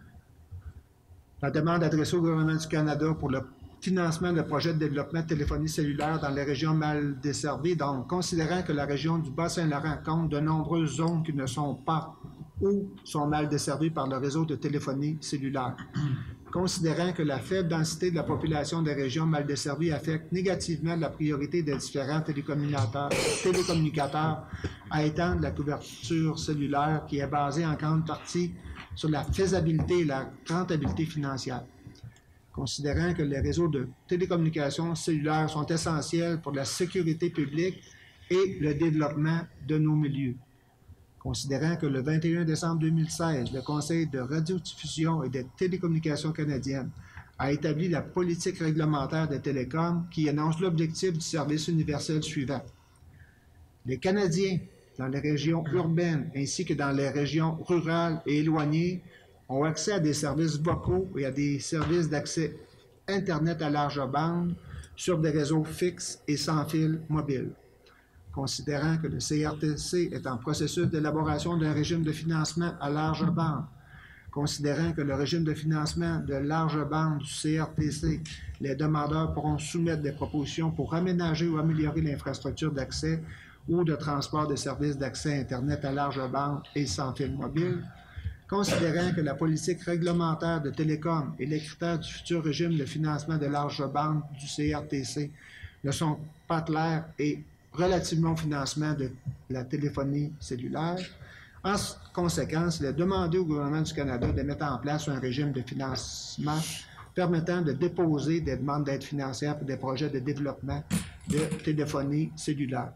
la demande adressée au gouvernement du Canada pour le financement de projets de développement de téléphonie cellulaire dans les régions mal desservies. Donc, considérant que la région du Bas-Saint-Laurent compte de nombreuses zones qui ne sont pas ou sont mal desservies par le réseau de téléphonie cellulaire. Considérant que la faible densité de la population des régions mal desservies affecte négativement la priorité des différents télécommunicateurs, télécommunicateurs à étendre la couverture cellulaire qui est basée en grande partie sur la faisabilité et la rentabilité financière. Considérant que les réseaux de télécommunications cellulaires sont essentiels pour la sécurité publique et le développement de nos milieux. Considérant que le vingt et un décembre deux mille seize, le Conseil de radiodiffusion et des télécommunications canadiennes a établi la politique réglementaire des télécoms qui énonce l'objectif du service universel suivant. Les Canadiens, dans les régions urbaines ainsi que dans les régions rurales et éloignées, ont accès à des services vocaux et à des services d'accès Internet à large bande sur des réseaux fixes et sans fil mobile. Considérant que le C R T C est en processus d'élaboration d'un régime de financement à large bande, considérant que le régime de financement de large bande du C R T C, les demandeurs pourront soumettre des propositions pour aménager ou améliorer l'infrastructure d'accès ou de transport des services d'accès Internet à large bande et sans fil mobile, considérant que la politique réglementaire de télécom et les critères du futur régime de financement de large bande du C R T C ne sont pas clairs et relativement au financement de la téléphonie cellulaire, en conséquence, il est demandé au gouvernement du Canada de mettre en place un régime de financement permettant de déposer des demandes d'aide financière pour des projets de développement de téléphonie cellulaire.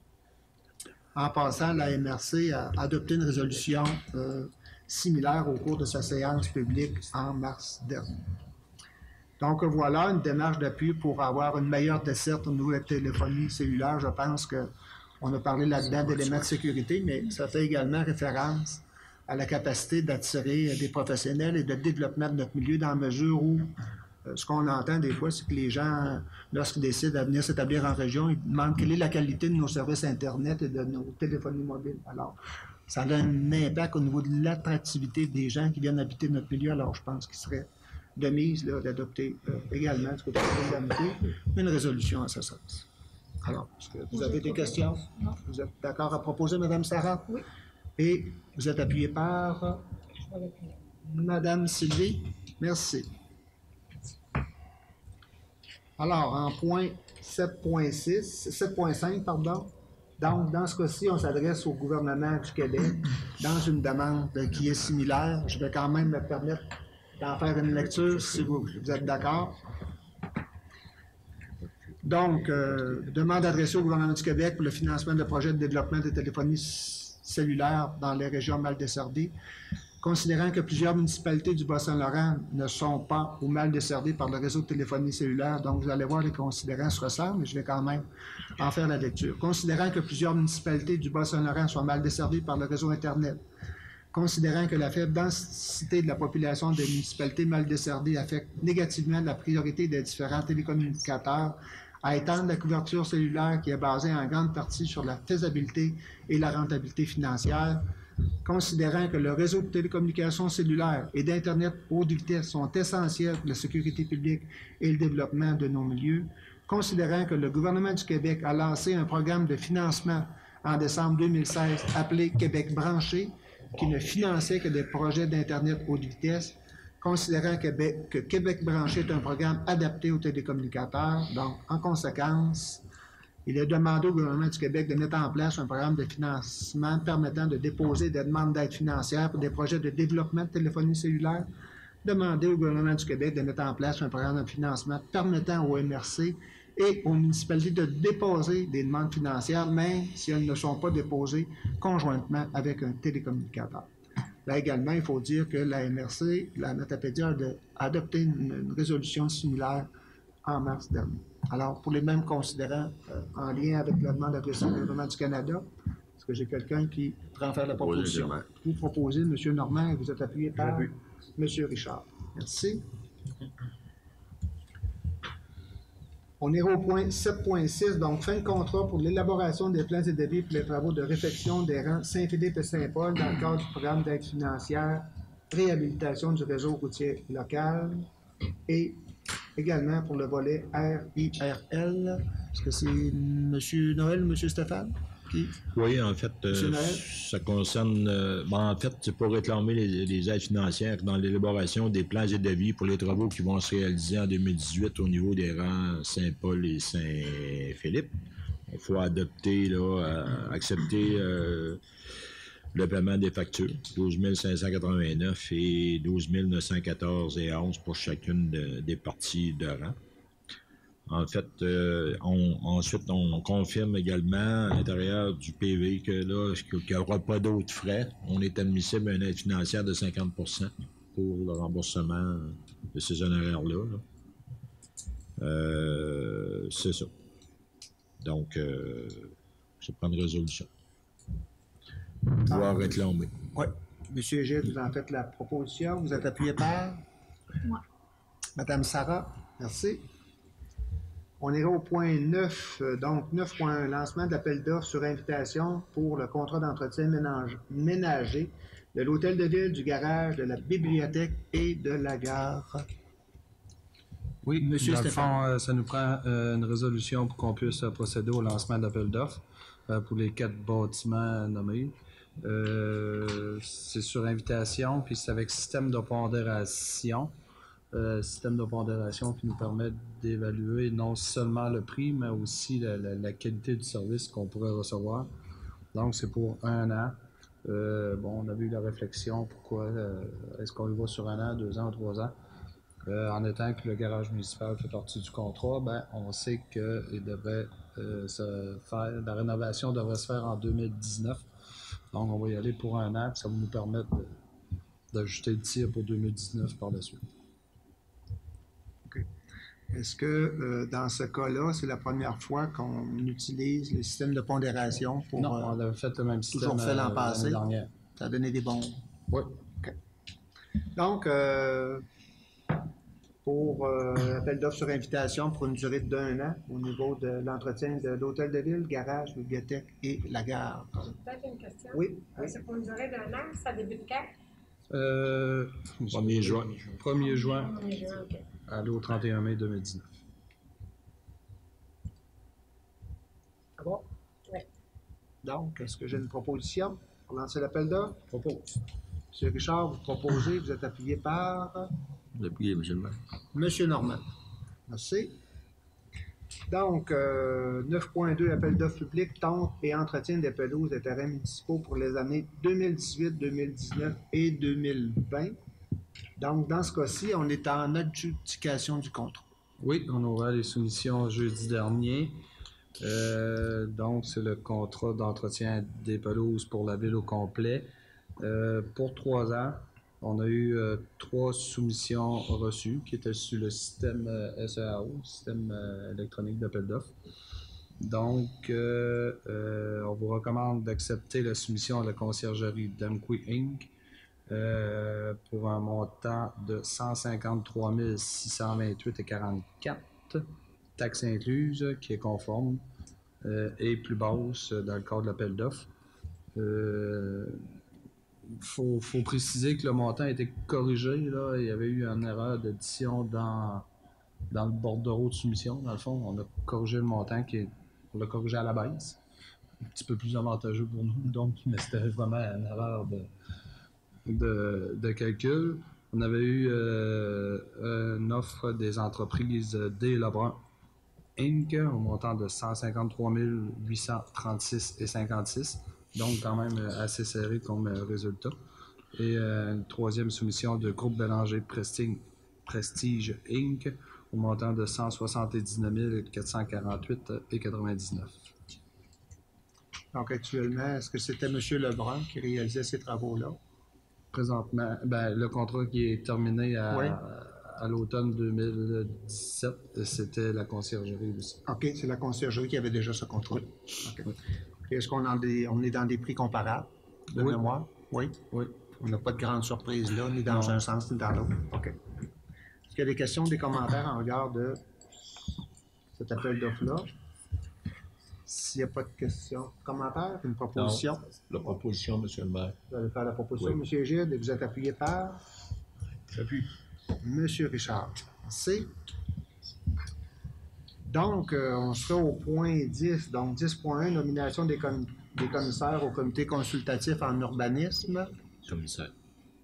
En passant, la M R C a adopté une résolution euh, similaire au cours de sa séance publique en mars dernier. Donc voilà une démarche d'appui pour avoir une meilleure desserte au niveau de la téléphonie cellulaire. Je pense qu'on a parlé là-dedans d'éléments de sécurité, mais ça fait également référence à la capacité d'attirer des professionnels et de développement de notre milieu dans la mesure où euh, ce qu'on entend des fois, c'est que les gens, lorsqu'ils décident de venir s'établir en région, ils demandent quelle est la qualité de nos services Internet et de nos téléphonies mobiles. Alors, ça a un impact au niveau de l'attractivité des gens qui viennent habiter notre milieu. Alors, je pense qu'il serait de mise d'adopter euh, également, du côté de l'Amitié, une résolution en ce sens. Alors, est-ce que vous avez des questions? Non. Vous êtes d'accord à proposer, Mme Sarah? Oui. Et vous êtes appuyé par Mme Sylvie? Merci. Alors, en point sept point six, sept point cinq, pardon, donc, dans ce cas-ci, on s'adresse au gouvernement du Québec dans une demande qui est similaire. Je vais quand même me permettre d'en faire une lecture, si vous, vous êtes d'accord. Donc, euh, demande adressée au gouvernement du Québec pour le financement de projets de développement de téléphonie cellulaire dans les régions mal desservies, considérant que plusieurs municipalités du Bas-Saint-Laurent ne sont pas ou mal desservies par le réseau de téléphonie cellulaire. Donc, vous allez voir, les considérants se ressemblent, mais je vais quand même en faire la lecture. Considérant que plusieurs municipalités du Bas-Saint-Laurent sont mal desservies par le réseau Internet, considérant que la faible densité de la population des municipalités mal desservies affecte négativement la priorité des différents télécommunicateurs à étendre la couverture cellulaire qui est basée en grande partie sur la faisabilité et la rentabilité financière, considérant que le réseau de télécommunications cellulaires et d'Internet haute vitesse sont essentiels pour la sécurité publique et le développement de nos milieux, considérant que le gouvernement du Québec a lancé un programme de financement en décembre deux mille seize appelé Québec branché, qui ne finançait que des projets d'Internet haute vitesse, considérant que, que Québec branché est un programme adapté aux télécommunicateurs. Donc, en conséquence, il est demandé au gouvernement du Québec de mettre en place un programme de financement permettant de déposer des demandes d'aide financière pour des projets de développement de téléphonie cellulaire. Demander au gouvernement du Québec de mettre en place un programme de financement permettant au M R C et aux municipalités de déposer des demandes financières, même si elles ne sont pas déposées conjointement avec un télécommunicateur. Là également, il faut dire que la M R C, la Matapédia, a adopté une, une résolution similaire en mars dernier. Alors, pour les mêmes considérants, euh, en lien avec la demande d'adresse du gouvernement du Canada, est-ce que j'ai quelqu'un qui prend faire la proposition? Vous proposez, M. Normand, et vous êtes appuyé par M. Richard. Merci. On est au point sept point six, donc fin de contrat pour l'élaboration des plans et devis pour les travaux de réfection des rangs Saint-Philippe et Saint-Paul dans le cadre du programme d'aide financière, réhabilitation du réseau routier local et également pour le volet R I R L. Est-ce que c'est M. Noël, M. Stéphane? Qui? Oui, en fait, euh, ça concerne... Euh, ben, en fait, c'est pour réclamer les, les aides financières dans l'élaboration des plans et devis pour les travaux qui vont se réaliser en deux mille dix-huit au niveau des rangs Saint-Paul et Saint-Philippe. Il faut adopter, là, euh, accepter euh, le paiement des factures, douze mille cinq cent quatre-vingt-neuf et douze mille neuf cent quatorze et onze pour chacune de, des parties de rang. En fait, euh, on, ensuite, on confirme également à l'intérieur du P V que là, qu'il n'y aura pas d'autres frais. On est admissible à une aide financière de cinquante pour cent pour le remboursement de ces honoraires-là. Là. Euh, c'est ça. Donc, euh, je prends une résolution. Pouvoir réclamer. Oui. Monsieur Gilles, vous en faites la proposition. Vous êtes appuyé par? Moi. Madame Sarah, merci. On est au point neuf, donc neuf point un, lancement d'appel d'offres sur invitation pour le contrat d'entretien ménage, ménager de l'hôtel de ville, du garage, de la bibliothèque et de la gare. Oui, Monsieur dans Stéphane. le fond, euh, ça nous prend euh, une résolution pour qu'on puisse euh, procéder au lancement d'appel d'offres euh, pour les quatre bâtiments nommés. Euh, c'est sur invitation, puis c'est avec système de pondération. Euh, système de pondération qui nous permet d'évaluer non seulement le prix, mais aussi la, la, la qualité du service qu'on pourrait recevoir. Donc, c'est pour un an. Euh, bon, on a eu la réflexion, pourquoi euh, est-ce qu'on y va sur un an, deux ans ou trois ans? Euh, en étant que le garage municipal fait partie du contrat, ben, on sait qu'il devrait euh, se faire, la rénovation devrait se faire en deux mille dix-neuf. Donc, on va y aller pour un an, puis ça va nous permettre d'ajuster le tir pour deux mille dix-neuf par la suite. Est-ce que euh, dans ce cas-là, c'est la première fois qu'on utilise le système de pondération pour... Non, euh, on avait fait le même système toujours fait l'an euh, passé. l'année dernière. Ça a donné des bons... Oui. OK. Donc, euh, pour euh, appel d'offres sur invitation pour une durée d'un an au niveau de l'entretien de l'hôtel de ville, garage, bibliothèque et la gare. Peut-être une question? Oui. Euh, c'est pour une durée d'un an, ça débute quand? Euh, premier juin. premier juin. premier juin, OK. Aller au trente et un mai deux mille dix-neuf. Ah bon? Oui. Donc, est-ce que j'ai une proposition pour lancer l'appel d'offres? Propose. M. Richard, vous proposez, vous êtes appuyé par... Appuyé, M. le maire. M. Normand. Merci. Donc, euh, neuf point deux, appel d'offres publiques, tonte et entretien des pelouses des terrains municipaux pour les années deux mille dix-huit, deux mille dix-neuf et deux mille vingt. Donc, dans ce cas-ci, on est en adjudication du contrat. Oui, on aura les soumissions jeudi dernier. Euh, donc, c'est le contrat d'entretien des pelouses pour la ville au complet. Euh, pour trois ans, on a eu euh, trois soumissions reçues qui étaient sur le système euh, S E A O, système euh, électronique d'appel d'offres. Donc, euh, euh, on vous recommande d'accepter la soumission à la conciergerie Damqui Incorporée euh, pour un montant de cent cinquante-trois mille six cent vingt-huit virgule quarante-quatre, taxes incluses, qui est conforme euh, et plus basse dans le cadre de l'appel d'offres. Euh, faut, faut préciser que le montant a été corrigé. Là. Il y avait eu une erreur d'addition dans, dans le bordereau de soumission. Dans le fond, on a corrigé le montant, qui est, on l'a corrigé à la baisse. Un petit peu plus avantageux pour nous, donc, mais c'était vraiment une erreur de, de, de calcul. On avait eu euh, une offre des entreprises D. Lebrun Incorporated au montant de cent cinquante-trois mille huit cent trente-six virgule cinquante-six, donc quand même assez serré comme résultat. Et euh, une troisième soumission de Groupe Bélanger Prestige, Prestige Incorporated au montant de cent soixante-dix-neuf mille quatre cent quarante-huit virgule quatre-vingt-dix-neuf. Donc actuellement, est-ce que c'était M. Lebrun qui réalisait ces travaux-là? Présentement, ben, le contrat qui est terminé à, oui. à l'automne deux mille dix-sept, c'était la conciergerie aussi. OK, c'est la conciergerie qui avait déjà ce contrat. Oui. Okay. Est-ce qu'on des, on est dans des prix comparables de oui. mémoire? Oui. Oui. On n'a pas de grande surprise là, ni dans non. un sens ni dans l'autre. OK. Est-ce qu'il y a des questions, des commentaires en regard de cet appel d'offres-là? S'il n'y a pas de questions, commentaires, une proposition? Non, la proposition, M. le maire. Vous allez faire la proposition, oui. M. Gide, et vous êtes appuyé par? J'appuie. M. Richard. C. Donc, euh, on sera au point dix. Donc, dix point un, nomination des, com des commissaires au comité consultatif en urbanisme. Commissaire.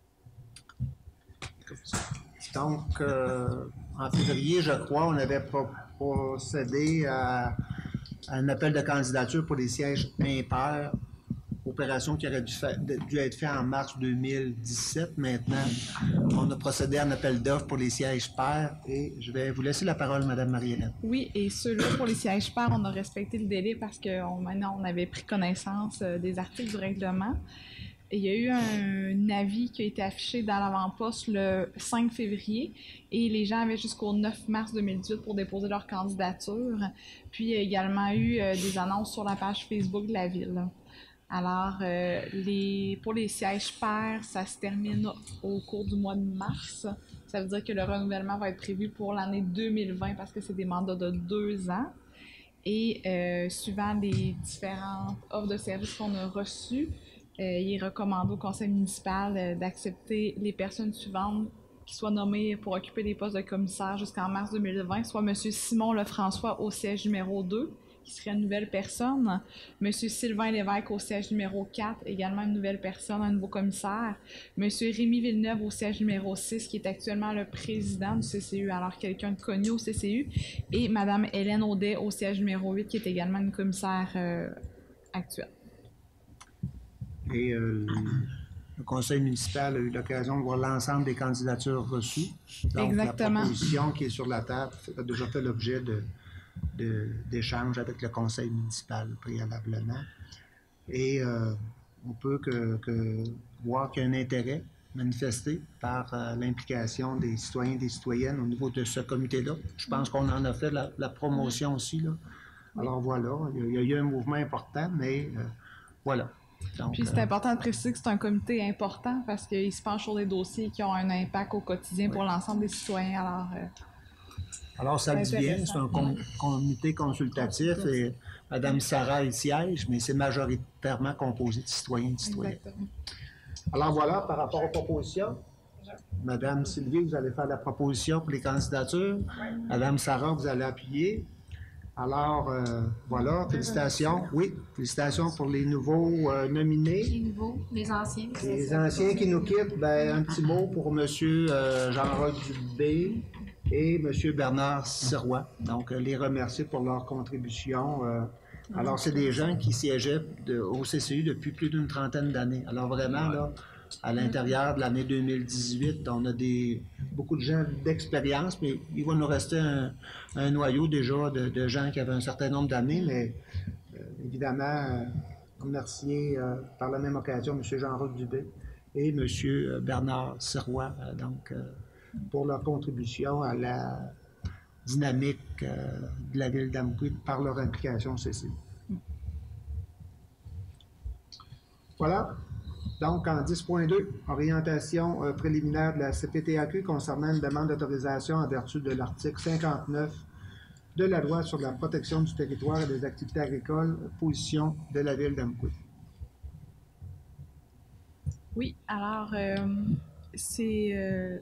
Donc, euh, en février, je crois, on avait pro procédé à, à un appel de candidature pour les sièges impairs, opération qui aurait dû, dû être faite en mars deux mille dix-sept. Maintenant, on a procédé à un appel d'offres pour les sièges pairs et je vais vous laisser la parole, Mme Marie-Hélène. Oui, et ceux-là, pour les sièges pairs, on a respecté le délai parce que on, maintenant, on avait pris connaissance euh, des articles du règlement. Et il y a eu un avis qui a été affiché dans l'avant-poste le cinq février et les gens avaient jusqu'au neuf mars deux mille dix-huit pour déposer leur candidature. Puis il y a également eu euh, des annonces sur la page Facebook de la Ville. Alors, euh, les, pour les sièges pairs, ça se termine au cours du mois de mars. Ça veut dire que le renouvellement va être prévu pour l'année deux mille vingt parce que c'est des mandats de deux ans. Et euh, suivant les différentes offres de services qu'on a reçues, euh, il est recommandé au conseil municipal euh, d'accepter les personnes suivantes qui soient nommées pour occuper les postes de commissaire jusqu'en mars deux mille vingt, soit M. Simon Lefrançois au siège numéro deux, qui serait une nouvelle personne. M. Sylvain Lévesque au siège numéro quatre, également une nouvelle personne, un nouveau commissaire. M. Rémi Villeneuve au siège numéro six, qui est actuellement le président du C C U, alors quelqu'un de connu au C C U. Et Mme Hélène Audet au siège numéro huit, qui est également une commissaire euh, actuelle. Et euh, le conseil municipal a eu l'occasion de voir l'ensemble des candidatures reçues. Donc, exactement. La proposition qui est sur la table a déjà fait l'objet de d'échanges avec le conseil municipal préalablement. Et euh, on peut que, que voir qu'il y a un intérêt manifesté par euh, l'implication des citoyens et des citoyennes au niveau de ce comité-là. Je pense qu'on en a fait la, la promotion aussi, là. Alors voilà, il y, a, il y a eu un mouvement important, mais euh, voilà. Donc, Puis c'est euh, important de préciser que c'est un comité important parce qu'il se penche sur des dossiers qui ont un impact au quotidien pour l'ensemble des citoyens. Alors, euh, Alors, ça dit bien, c'est un com comité consultatif et Mme Sarah y siège, mais c'est majoritairement composé de citoyens et de citoyennes. Exactement. Alors voilà, par rapport aux propositions, Mme Sylvie, vous allez faire la proposition pour les candidatures. Mme Sarah, vous allez appuyer. Alors, euh, voilà, félicitations. Oui, félicitations pour les nouveaux euh, nominés. Les nouveaux, les anciens. Les anciens qui nous quittent, ben, un petit mot pour M. Euh, Jean-Roch Dubé et M. Bernard Sirois. Donc, euh, les remercier pour leur contribution. Euh, alors, c'est des gens qui siégeaient de, au C C U depuis plus d'une trentaine d'années. Alors, vraiment, là, à l'intérieur de l'année deux mille dix-huit, on a des, beaucoup de gens d'expérience, mais il va nous rester un, un noyau déjà de, de gens qui avaient un certain nombre d'années, mais euh, évidemment, euh, remercier euh, par la même occasion M. Jean-Roch Dubé et M. Bernard Sirois, euh, donc, euh, pour leur contribution à la dynamique euh, de la ville d'Amqui par leur implication au C C U. Voilà. Donc, en dix point deux, orientation euh, préliminaire de la C P T A Q concernant une demande d'autorisation en vertu de l'article cinquante-neuf de la loi sur la protection du territoire et des activités agricoles, position de la ville d'Amqui. Oui, alors, euh, c'est... Euh,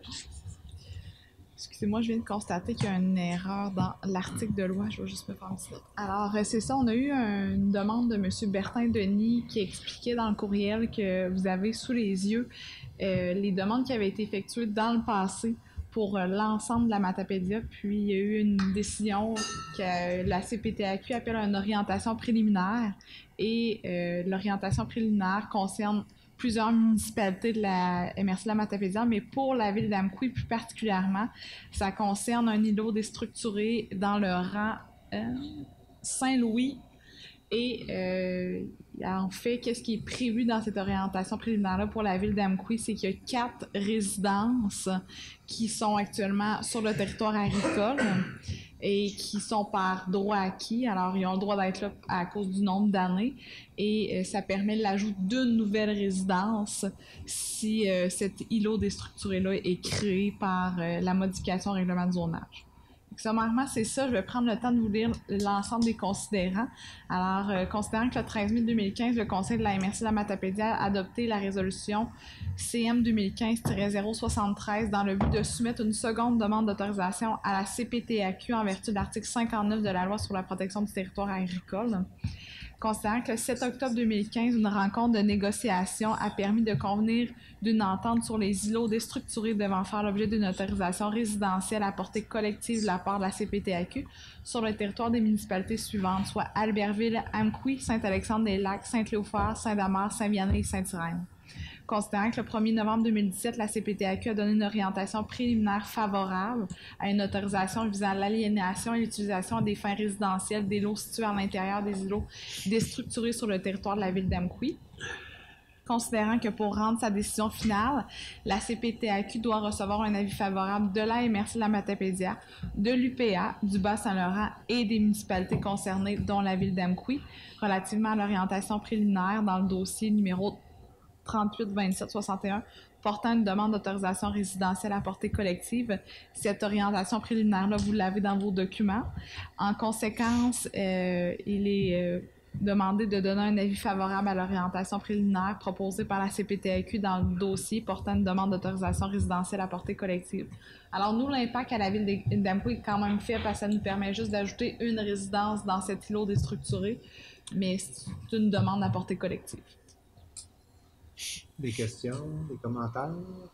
excusez-moi, je viens de constater qu'il y a une erreur dans l'article de loi. Je vais juste me faire un petit note. Alors, euh, c'est ça, on a eu un, une demande de M. Bertin-Denis qui expliquait dans le courriel que vous avez sous les yeux euh, les demandes qui avaient été effectuées dans le passé pour euh, l'ensemble de la Matapédia. Puis, il y a eu une décision que la C P T A Q appelle une orientation préliminaire. Et euh, l'orientation préliminaire concerne plusieurs municipalités de la M R C de la Matapédia, mais pour la ville d'Amqui plus particulièrement, ça concerne un îlot déstructuré dans le rang euh, Saint-Louis. Et euh, en fait, qu'est-ce qui est prévu dans cette orientation préliminaire-là pour la ville d'Amqui, c'est qu'il y a quatre résidences qui sont actuellement sur le territoire agricole et qui sont par droit acquis. Alors, ils ont le droit d'être là à cause du nombre d'années et euh, ça permet l'ajout d'une nouvelle résidence si euh, cet îlot déstructuré-là est créé par euh, la modification au règlement de zonage. Sommairement, c'est ça. Je vais prendre le temps de vous lire l'ensemble des considérants. Alors, euh, considérant que le treize mai deux mille quinze, le Conseil de la M R C de la Matapédia a adopté la résolution C M deux mille quinze zéro soixante-treize dans le but de soumettre une seconde demande d'autorisation à la C P T A Q en vertu de l'article cinquante-neuf de la loi sur la protection du territoire agricole. Considérant que le sept octobre deux mille quinze, une rencontre de négociation a permis de convenir d'une entente sur les îlots déstructurés devant faire l'objet d'une autorisation résidentielle à portée collective de la part de la C P T A Q sur le territoire des municipalités suivantes, soit Albertville, Amqui, Saint-Alexandre-des-Lacs, Saint-Léophore, Saint-Damas, Saint-Vianney et Saint-Irène. Considérant que le premier novembre deux mille dix-sept, la C P T A Q a donné une orientation préliminaire favorable à une autorisation visant l'aliénation et l'utilisation à des fins résidentielles des lots situés à l'intérieur des îlots déstructurés sur le territoire de la ville d'Amqui. Considérant que pour rendre sa décision finale, la C P T A Q doit recevoir un avis favorable de la M R C de la Matapédia, de l'U P A, du Bas-Saint-Laurent et des municipalités concernées, dont la ville d'Amqui, relativement à l'orientation préliminaire dans le dossier numéro trente-huit vingt-sept soixante et un portant une demande d'autorisation résidentielle à portée collective. Cette orientation préliminaire-là, vous l'avez dans vos documents. En conséquence, euh, il est euh, demandé de donner un avis favorable à l'orientation préliminaire proposée par la C P T A Q dans le dossier portant une demande d'autorisation résidentielle à portée collective. Alors nous, l'impact à la ville d'Amqui est quand même fait parce que ça nous permet juste d'ajouter une résidence dans cet îlot déstructuré, mais c'est une demande à portée collective. Des questions, des commentaires?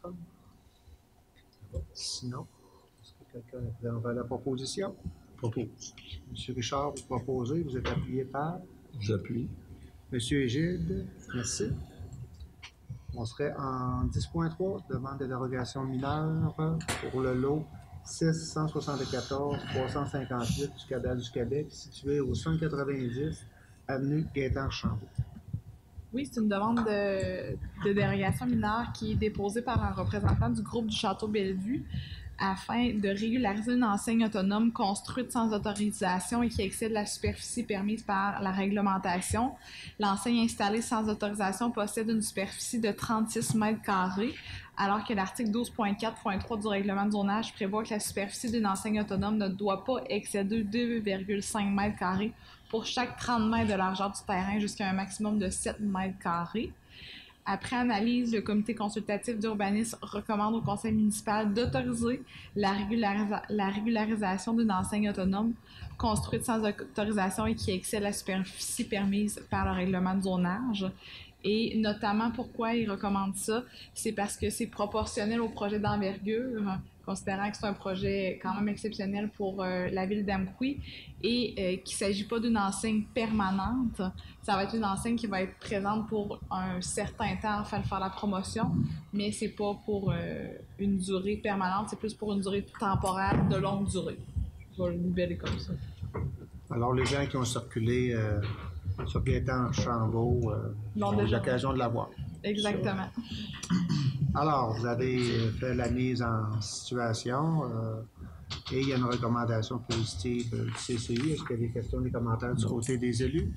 Sinon, est-ce que quelqu'un présenterait la proposition? Propose. Monsieur Richard, vous proposez, vous êtes appuyé par? J'appuie. Monsieur Égide, merci. On serait en dix point trois, demande de dérogation mineure pour le lot six cent soixante-quatorze trois cent cinquante-huit du Cadastre du Québec, situé au cent quatre-vingt-dix avenue Gaétan-Chambault. Oui, c'est une demande de, de dérogation mineure qui est déposée par un représentant du groupe du Château Bellevue afin de régulariser une enseigne autonome construite sans autorisation et qui excède la superficie permise par la réglementation. L'enseigne installée sans autorisation possède une superficie de trente-six mètres carrés, alors que l'article douze point quatre point trois du règlement de zonage prévoit que la superficie d'une enseigne autonome ne doit pas excéder deux virgule cinq mètres carrés pour chaque trente mètres de largeur du terrain jusqu'à un maximum de sept mètres carrés. Après analyse, le comité consultatif d'urbanisme recommande au conseil municipal d'autoriser la, régularisa- la régularisation d'une enseigne autonome construite sans autorisation et qui excède la superficie permise par le règlement de zonage. Et notamment, pourquoi il recommande ça? C'est parce que c'est proportionnel au projet d'envergure, considérant que c'est un projet quand même exceptionnel pour euh, la ville d'Amqui et euh, qu'il ne s'agit pas d'une enseigne permanente. Ça va être une enseigne qui va être présente pour un certain temps afin de faire la promotion, mais c'est pas pour euh, une durée permanente, c'est plus pour une durée temporaire de longue durée. Je vais le niveler comme ça. Alors, les gens qui ont circulé euh, sur Gaétan-Chambault euh, ont eu l'occasion de la voir. Exactement. Alors, vous avez fait la mise en situation euh, et il y a une recommandation positive du C C I. Est-ce qu'il y a des questions, des commentaires du côté des élus?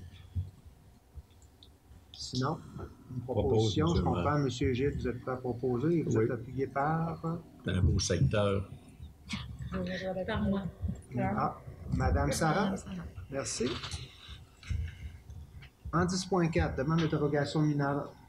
Sinon, une proposition, Propose, je comprends, M. Gilles, vous êtes prêt à proposer et vous Oui. êtes appuyé par... C'est un beau secteur. Par moi. Ah, Madame Sarah, merci. En dix point quatre, demande d'interrogation mineure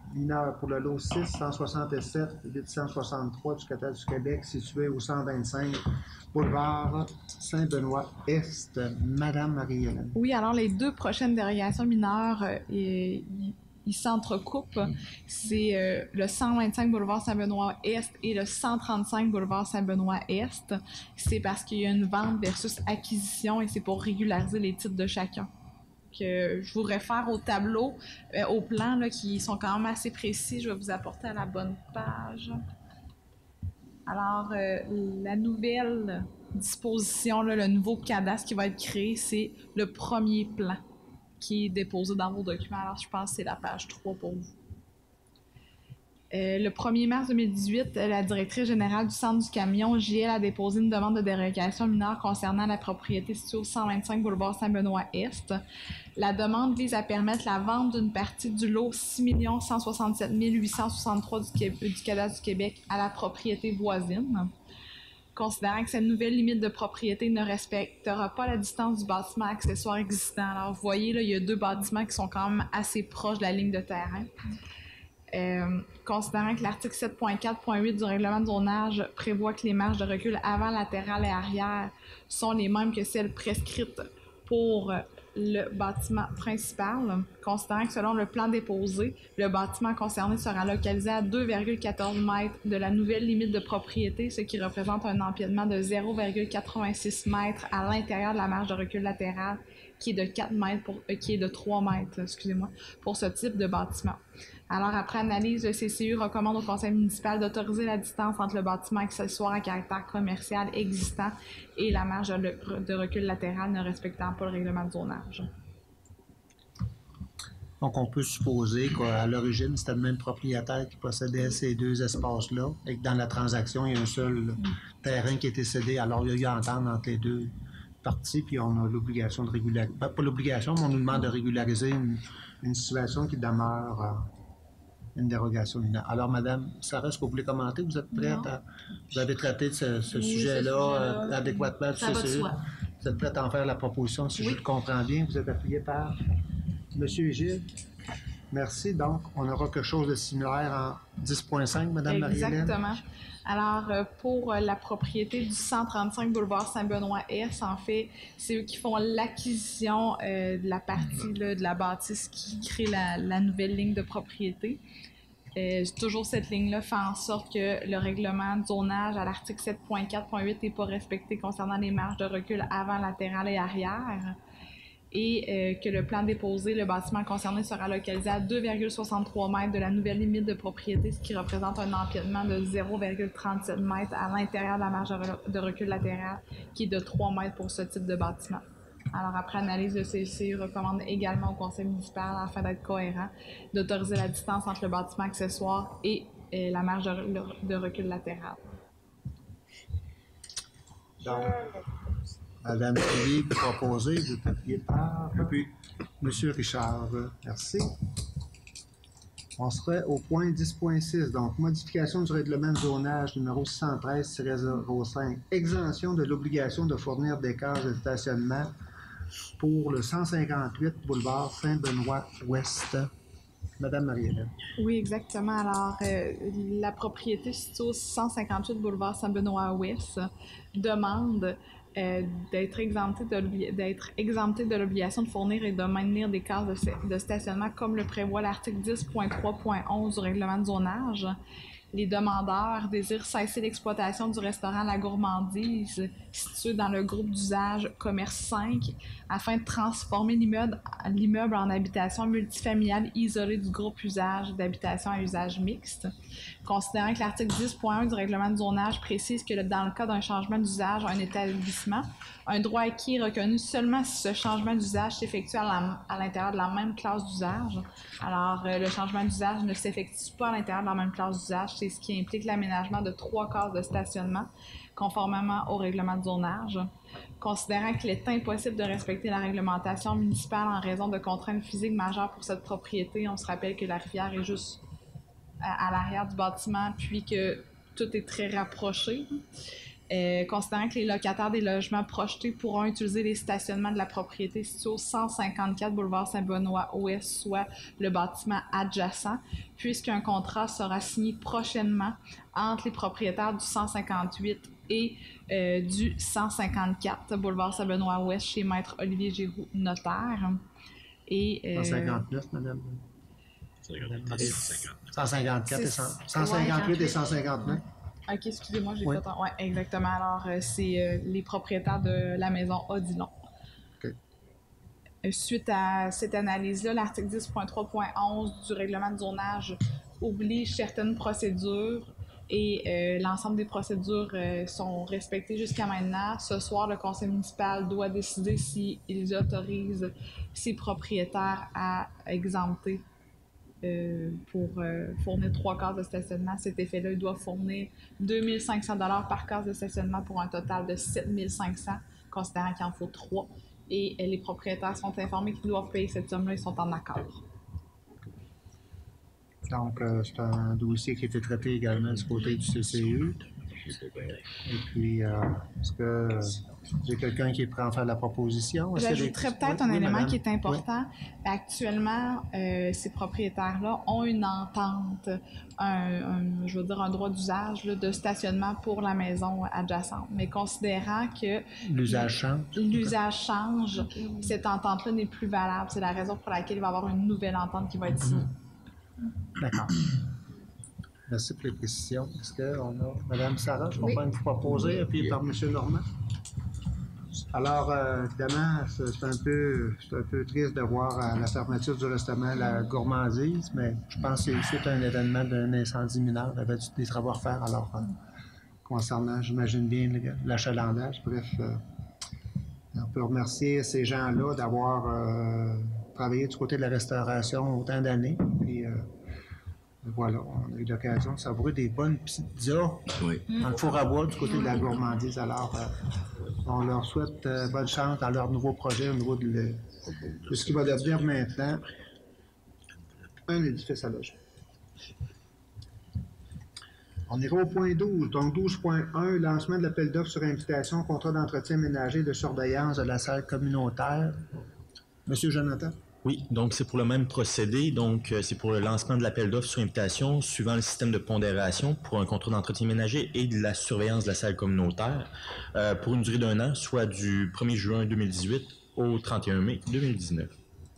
mineur pour le lot six cent soixante-sept huit cent soixante-trois du Catalogue du Québec, situé au cent vingt-cinq boulevard Saint-Benoît-Est. Madame Marie-Hélène. Oui, alors les deux prochaines dérogations mineures, euh, ils, ils s'entrecoupent. C'est euh, le cent vingt-cinq boulevard Saint-Benoît-Est et le cent trente-cinq boulevard Saint-Benoît-Est. C'est parce qu'il y a une vente versus acquisition et c'est pour régulariser les titres de chacun. Que je vous réfère au tableau, euh, au plan là, qui sont quand même assez précis. Je vais vous apporter à la bonne page. Alors, euh, la nouvelle disposition, là, le nouveau cadastre qui va être créé, c'est le premier plan qui est déposé dans vos documents. Alors, je pense que c'est la page trois pour vous. Euh, le premier mars deux mille dix-huit, la directrice générale du Centre du camion, J L, a déposé une demande de dérogation mineure concernant la propriété située au cent vingt-cinq boulevard Saint-Benoît-Est. La demande vise à permettre la vente d'une partie du lot six millions cent soixante-sept mille huit cent soixante-trois du, du Cadastre du Québec à la propriété voisine. Considérant que cette nouvelle limite de propriété ne respectera pas la distance du bâtiment accessoire existant. Alors, vous voyez, là, il y a deux bâtiments qui sont quand même assez proches de la ligne de terrain. Euh, considérant que l'article sept point quatre point huit du règlement de zonage prévoit que les marges de recul avant, latéral et arrière sont les mêmes que celles prescrites pour le bâtiment principal, considérant que selon le plan déposé, le bâtiment concerné sera localisé à deux virgule quatorze mètres de la nouvelle limite de propriété, ce qui représente un empiètement de zéro virgule quatre-vingt-six mètres à l'intérieur de la marge de recul latérale, qui est de quatre mètres pour, euh, qui est de trois mètres, excusez-moi, pour ce type de bâtiment. Alors, après analyse, le C C U recommande au conseil municipal d'autoriser la distance entre le bâtiment accessoire à caractère commercial existant et la marge de recul latéral ne respectant pas le règlement de zonage. Donc, on peut supposer qu'à l'origine, c'était le même propriétaire qui possédait ces deux espaces-là et que dans la transaction, il y a un seul terrain qui a été cédé. Alors, il y a eu à entendre entre les deux parties, puis on a l'obligation de régulariser. Pas l'obligation, mais on nous demande de régulariser une, une situation qui demeure euh, une dérogation mineure. Alors, Madame Sarah, est-ce que vous voulez commenter? Vous êtes prête à... Vous avez traité de ce, ce oui, sujet-là sujet euh, adéquatement du C C U? Vous êtes prête à en faire la proposition, si oui. Je le comprends bien. Vous êtes appuyé par Monsieur Gilles. Merci. Donc, on aura quelque chose de similaire en dix point cinq, Madame Marie-Hélène. Exactement. Alors, euh, pour euh, la propriété du cent trente-cinq boulevard Saint-Benoît-Est, en fait, c'est eux qui font l'acquisition euh, de la partie là, de la bâtisse qui crée la, la nouvelle ligne de propriété. Euh, toujours cette ligne-là fait en sorte que le règlement de zonage à l'article sept point quatre point huit n'est pas respecté concernant les marges de recul avant, latéral et arrière. Et euh, que le plan déposé, le bâtiment concerné sera localisé à deux virgule soixante-trois mètres de la nouvelle limite de propriété, ce qui représente un empiètement de zéro virgule trente-sept mètres à l'intérieur de la marge de recul latérale, qui est de trois mètres pour ce type de bâtiment. Alors, après analyse, le C C U recommande également au conseil municipal, afin d'être cohérent, d'autoriser la distance entre le bâtiment accessoire et euh, la marge de, de recul latérale. Donc, Madame Tilly peut proposer, vous êtes appuyé par Puis, Monsieur Richard. Merci. On serait au point dix point six, donc modification du règlement de zonage numéro six cent treize tiret zéro cinq, exemption de l'obligation de fournir des cases de stationnement pour le cent cinquante-huit boulevard Saint-Benoît-Ouest. Madame Marie-Hélène. Oui, exactement. Alors, euh, la propriété située au cent cinquante-huit boulevard Saint-Benoît-Ouest demande euh, d'être exemptée de, d'être exemptée de l'obligation de fournir et de maintenir des cases de, de stationnement comme le prévoit l'article dix point trois point onze du règlement de zonage. Les demandeurs désirent cesser l'exploitation du restaurant La Gourmandise situé dans le groupe d'usage Commerce cinq afin de transformer l'immeuble, l'immeuble en habitation multifamiliale isolée du groupe usage d'habitation à usage mixte. Considérant que l'article dix point un du règlement de zonage précise que dans le cas d'un changement d'usage à un établissement, un droit acquis est reconnu seulement si ce changement d'usage s'effectue à, la, à l'intérieur de la même classe d'usage. Alors, euh, le changement d'usage ne s'effectue pas à l'intérieur de la même classe d'usage, c'est ce qui implique l'aménagement de trois cases de stationnement, conformément au règlement de zonage. Considérant qu'il est impossible de respecter la réglementation municipale en raison de contraintes physiques majeures pour cette propriété, on se rappelle que la rivière est juste à, à l'arrière du bâtiment, puis que tout est très rapproché. Euh, considérant que les locataires des logements projetés pourront utiliser les stationnements de la propriété située au cent cinquante-quatre boulevard Saint-Benoît-Ouest, soit le bâtiment adjacent, puisqu'un contrat sera signé prochainement entre les propriétaires du cent cinquante-huit et euh, du cent cinquante-quatre boulevard Saint-Benoît-Ouest chez Maître Olivier Giroux, notaire. Et, euh, cent cinquante-neuf, madame. cent cinquante-quatre et cent, cent Ouais, cinquante-huit et cent cinquante-neuf. OK, excusez-moi, j'ai Oui. fait... un- Oui, exactement. Alors, euh, c'est euh, les propriétaires de la maison Odilon. OK. Euh, Suite à cette analyse-là, l'article dix point trois point onze du règlement de zonage oblige certaines procédures et euh, l'ensemble des procédures euh, sont respectées jusqu'à maintenant. Ce soir, le conseil municipal doit décider s'il autorise ses propriétaires à exempter Euh, pour euh, fournir trois cases de stationnement. À cet effet-là, il doit fournir deux mille cinq cents dollars par case de stationnement pour un total de sept mille cinq cents, considérant qu'il en faut trois. Et euh, les propriétaires sont informés qu'ils doivent payer cette somme-là, ils sont en accord. Donc, euh, c'est un dossier qui a été traité également du côté du C C U. Et puis, euh, est-ce que euh, j'ai quelqu'un qui est prêt à en faire la proposition? Est-ce que J'ajouterais les- peut-être Oui, un oui, élément madame. qui est important. Actuellement, euh, ces propriétaires-là ont une entente, un, un- je veux dire un droit d'usage là, de stationnement pour la maison adjacente. Mais considérant que L'usage change. l'usage change, cette entente-là n'est plus valable. C'est la raison pour laquelle il va y avoir une nouvelle entente qui va être signée. D'accord. Merci pour les précisions. Est-ce qu'on a Madame Sarah, je comprends Oui. que vous proposez, appuyé par M. Normand. Alors, euh, évidemment, c'est c'est un peu, c'est un peu triste de voir euh, la fermeture du restaurant La Gourmandise, mais je pense que c'est suite à un événement d'un incendie mineur. Il y avait des travaux à faire, alors, euh, concernant, j'imagine bien, le- l'achalandage. Bref, euh, on peut remercier ces gens-là d'avoir euh, travaillé du côté de la restauration autant d'années. Puis, euh, voilà, on a eu l'occasion de savourer des bonnes pizzas Oui. dans le four à bois du côté de la gourmandise. Alors, euh, on leur souhaite euh, bonne chance dans leur nouveau projet au niveau de, le- de ce qui va devenir maintenant un édifice à logement. On ira au point douze. Donc, douze point un, lancement de l'appel d'offres sur invitation, contrat d'entretien ménager de surveillance de la salle communautaire. Monsieur Jonathan? Oui, donc c'est pour le même procédé. Donc, euh, c'est pour le lancement de l'appel d'offres sur invitation suivant le système de pondération pour un contrat d'entretien ménager et de la surveillance de la salle communautaire euh, pour une durée d'un an, soit du premier juin deux mille dix-huit au trente et un mai deux mille dix-neuf.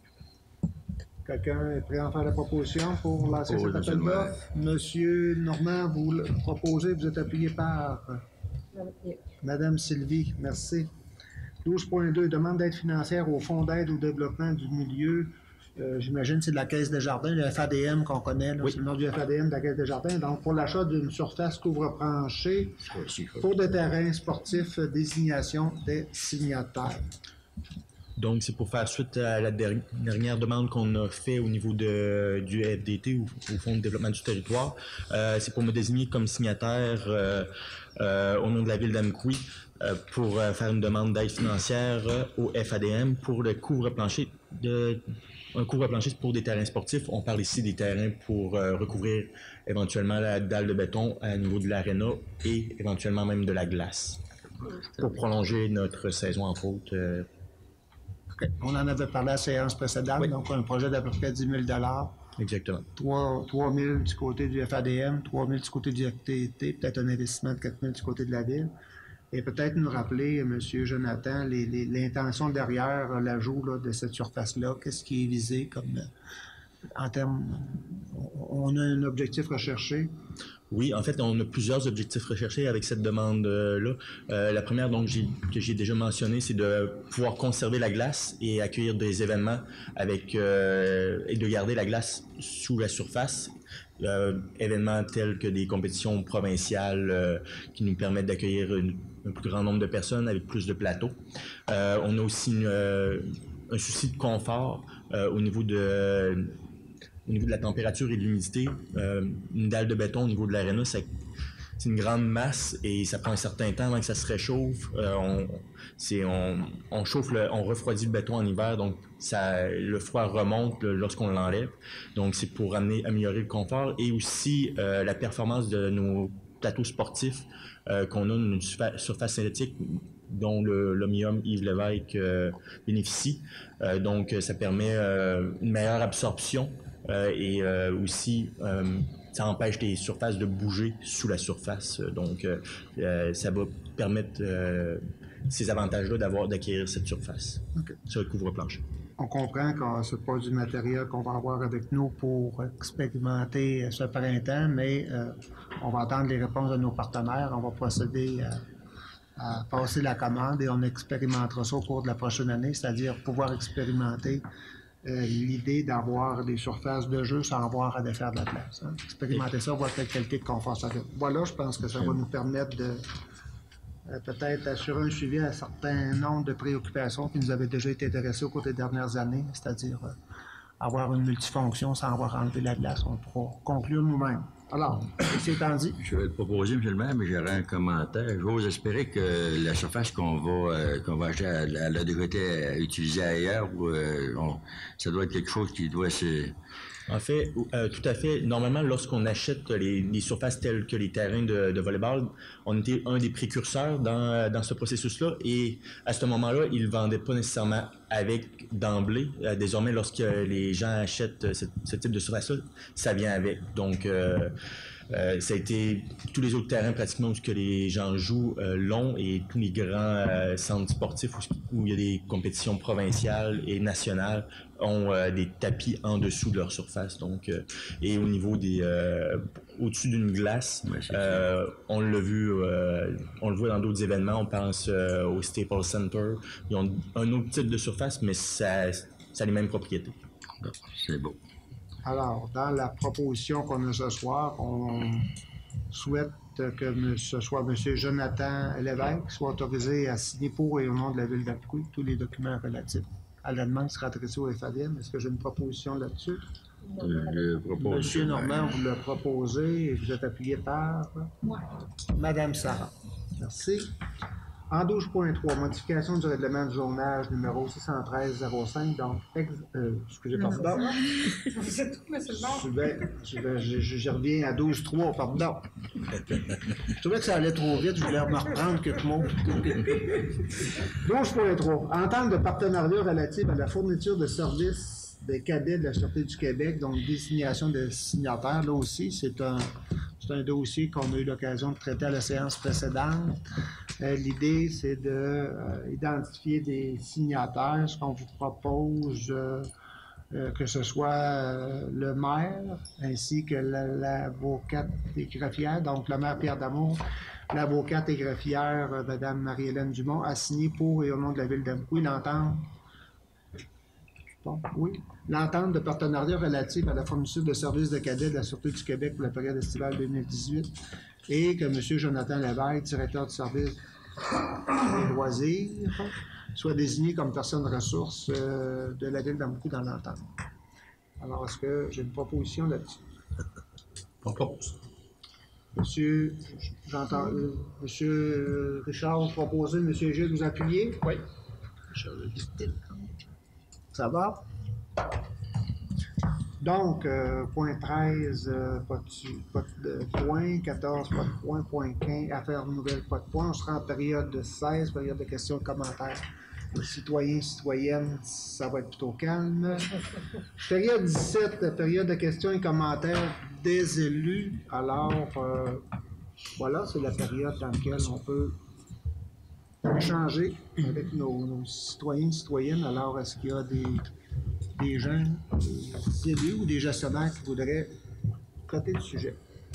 Quelqu'un est prêt à en faire la proposition pour lancer Oui, cet monsieur appel le maire. d'offres? Monsieur Normand, vous le proposez, vous êtes appuyé par Madame Sylvie, merci. douze point deux, demande d'aide financière au Fonds d'aide au développement du milieu. Euh, J'imagine que c'est de la Caisse des Jardins, le F A D M qu'on connaît, là, Oui. c'est le nom du F A D M de la Caisse des Jardins. Donc, pour l'achat d'une surface couvre-plancher pour des terrains sportifs, euh, désignation des signataires. Donc, c'est pour faire suite à la der- dernière demande qu'on a fait au niveau de, du F D T, ou au Fonds de développement du territoire. Euh, c'est pour me désigner comme signataire euh, euh, au nom de la ville d'Amqui euh, pour euh, faire une demande d'aide financière euh, au F A D M pour le couvre-plancher de un couvre-plancher pour des terrains sportifs. On parle ici des terrains pour euh, recouvrir éventuellement la dalle de béton à niveau de l'aréna et éventuellement même de la glace pour prolonger notre saison en faute. euh, OK. On en avait parlé à la séance précédente, Oui. donc un projet d'à peu près dix mille dollars. Exactement. trois mille du côté du F A D M, trois mille du côté du F T T, peut-être un investissement de quatre mille du côté de la ville. Et peut-être nous rappeler, M. Jonathan, les- les- l'intention derrière euh, l'ajout là, de cette surface-là, qu'est-ce qui est visé comme euh, en termes. On on a un objectif recherché. Oui, en fait, on a plusieurs objectifs recherchés avec cette demande-là. Euh, la première, donc, j'ai- que j'ai déjà mentionné, c'est de pouvoir conserver la glace et accueillir des événements avec euh, et de garder la glace sous la surface. Euh, événements tels que des compétitions provinciales euh, qui nous permettent d'accueillir une- un plus grand nombre de personnes avec plus de plateaux. Euh, on a aussi une, euh, un souci de confort euh, au niveau de au niveau de la température et de l'humidité. Euh, une dalle de béton au niveau de l'aréna, c'est c'est une grande masse et ça prend un certain temps avant que ça se réchauffe. Euh, on, c'est, on, on chauffe, le, on refroidit le béton en hiver, donc ça, le froid remonte lorsqu'on l'enlève. Donc c'est pour amener, améliorer le confort et aussi euh, la performance de nos plateaux sportifs euh, qu'on a une surface synthétique dont le, l'Omnium Yves Lévesque euh, bénéficie. Euh, donc, ça permet euh, une meilleure absorption euh, et euh, aussi, euh, ça empêche les surfaces de bouger sous la surface. Donc, euh, ça va permettre euh, ces avantages-là d'avoir, d'acquérir cette surface okay. sur le couvre-plancher. On comprend que ce n'est pas du matériel qu'on va avoir avec nous pour expérimenter ce printemps, mais euh, on va attendre les réponses de nos partenaires. On va procéder à à passer la commande et on expérimentera ça au cours de la prochaine année, c'est-à-dire pouvoir expérimenter euh, l'idée d'avoir des surfaces de jeu sans avoir à défaire de la place. Hein. Expérimenter ça, voir quelle qualité de confort ça fait. Voilà, je pense que ça va nous permettre de euh, peut-être assurer un suivi à un certain nombre de préoccupations qui nous avaient déjà été adressées au cours des dernières années, c'est-à-dire euh, avoir une multifonction sans avoir enlevé la glace. On pourra conclure nous-mêmes. Alors, c'est étant dit. Je vais le proposer, M. le maire, mais j'aurais un commentaire. J'ose espérer que la surface qu'on va euh, qu'on va acheter, elle, elle a déjà été utilisée ailleurs ou euh, on, ça doit être quelque chose qui doit se... En fait, euh, tout à fait. Normalement, lorsqu'on achète les, les surfaces telles que les terrains de, de volleyball, on était un des précurseurs dans, dans ce processus-là. Et à ce moment-là, ils ne vendaient pas nécessairement avec d'emblée. Euh, désormais, lorsque les gens achètent ce, ce type de surface-là, ça vient avec. Donc, euh, euh, ça a été tous les autres terrains pratiquement où que les gens jouent euh, l'ont et tous les grands euh, centres sportifs où, où il y a des compétitions provinciales et nationales ont euh, des tapis en dessous de leur surface. Donc, euh, et au niveau des... Euh, au-dessus d'une glace, ouais, euh, on l'a vu, euh, on le voit dans d'autres événements, on pense euh, au Staples Center. Ils ont un autre type de surface, mais ça, ça a les mêmes propriétés. C'est beau. Alors, dans la proposition qu'on a ce soir, on souhaite que ce soit M. Jonathan Lévesque soit autorisé à signer pour et au nom de la Ville d'Amqui tous les documents relatifs à la demande qui sera adressée au F A D M. Est-ce que j'ai une proposition là-dessus? Je propose. Monsieur Normand, vous le proposez et vous êtes appuyé par? Moi. Madame Sarah. Merci. En douze point trois, modification du règlement de zonage numéro six cent treize zéro cinq, donc, ex, euh, excusez, pardon. C'est tout, monsieur le maire. Je, vais, je, vais, je, je reviens à douze point trois, pardon. Je trouvais que ça allait trop vite, je voulais me reprendre quelques mots. douze point trois, entente de partenariat relative à la fourniture de services des cadets de la Sûreté du Québec, donc désignation de signataires. Là aussi, c'est un, c'est un dossier qu'on a eu l'occasion de traiter à la séance précédente. Euh, l'idée, c'est de euh, identifier des signataires. Ce qu'on vous propose, euh, euh, que ce soit euh, le maire ainsi que la, l'avocate et greffière, donc le maire Pierre Damour, l'avocate et greffière euh, Mme Marie-Hélène Dumont, a signé pour et au nom de la Ville d'Amqui l'entente. Bon, oui. L'entente de partenariat relative à la fourniture de services de cadets de la Sûreté du Québec pour la période estivale deux mille dix-huit et que M. Jonathan Lévesque, directeur du service des loisirs, soit désigné comme personne ressource euh, de la Ville d'Amqui dans l'entente. Alors, est-ce que j'ai une proposition là-dessus? Propose. Monsieur, j'entends, euh, Monsieur Richard, vous proposez, Monsieur Gilles, vous appuyez? Oui. Ça va? Donc, euh, point treize, euh, pas, de, pas de point, quatorze, pas de point, point quinze, affaires nouvelles, pas de point. On sera en période de seize, période de questions et commentaires. Les citoyens, citoyennes, ça va être plutôt calme. Période dix-sept, période de questions et commentaires des élus. Alors, euh, voilà, c'est la période dans laquelle on peut échanger avec nos, nos citoyens et citoyennes. Alors, est-ce qu'il y a des, des gens, des élus ou des gestionnaires qui voudraient traiter du sujet?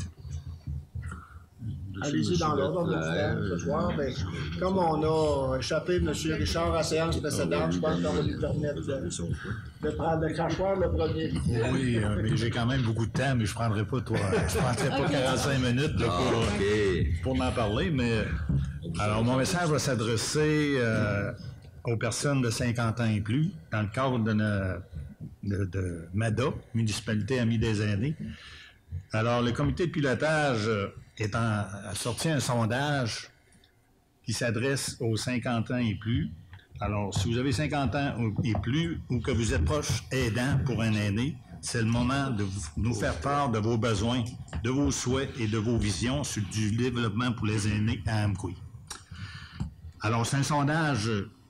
Allez-y dans l'ordre, mon frère, ce soir. Ben, comme on a échappé M. Richard à la séance précédente, je pense qu'on va lui permettre de, de prendre le crachoir le premier. Oui, mais j'ai quand même beaucoup de temps, mais je ne prendrai pas, toi, je prendrai pas quarante-cinq minutes là, pour, ah, okay. pour m'en parler. Mais alors, mon message va s'adresser euh, aux personnes de cinquante ans et plus, dans le cadre de, de, de M A D A, Municipalité Amis des aînés. Alors, le comité de pilotage est en, a sorti un sondage qui s'adresse aux cinquante ans et plus. Alors, si vous avez cinquante ans et plus ou que vous êtes proche aidant pour un aîné, c'est le moment de vous, nous faire part de vos besoins, de vos souhaits et de vos visions sur du développement pour les aînés à Amqui. Alors, c'est un sondage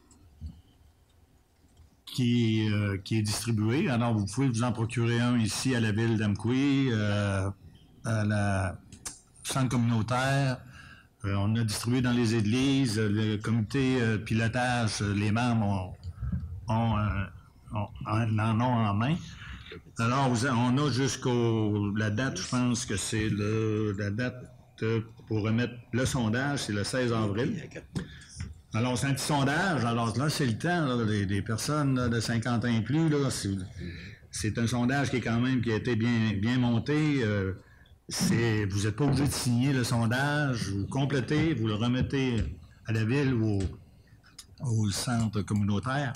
qui, euh, qui est distribué. Alors, vous pouvez vous en procurer un ici à la ville d'Amqui, euh, à la centre communautaire. Euh, on a distribué dans les églises. Le comité euh, pilotage, les membres ont, ont, euh, ont, en ont en main. Alors, vous, on a jusqu'au... La date, je pense que c'est le, la date pour remettre le sondage, c'est le seize avril. Alors, c'est un petit sondage. Alors, là, c'est le temps là, des, des personnes là, de cinquante ans et plus. Là, c'est, c'est un sondage qui est quand même qui a été bien, bien monté. Euh, c'est, vous n'êtes pas obligé de signer le sondage. Vous complétez, vous le remettez à la ville ou au, au centre communautaire.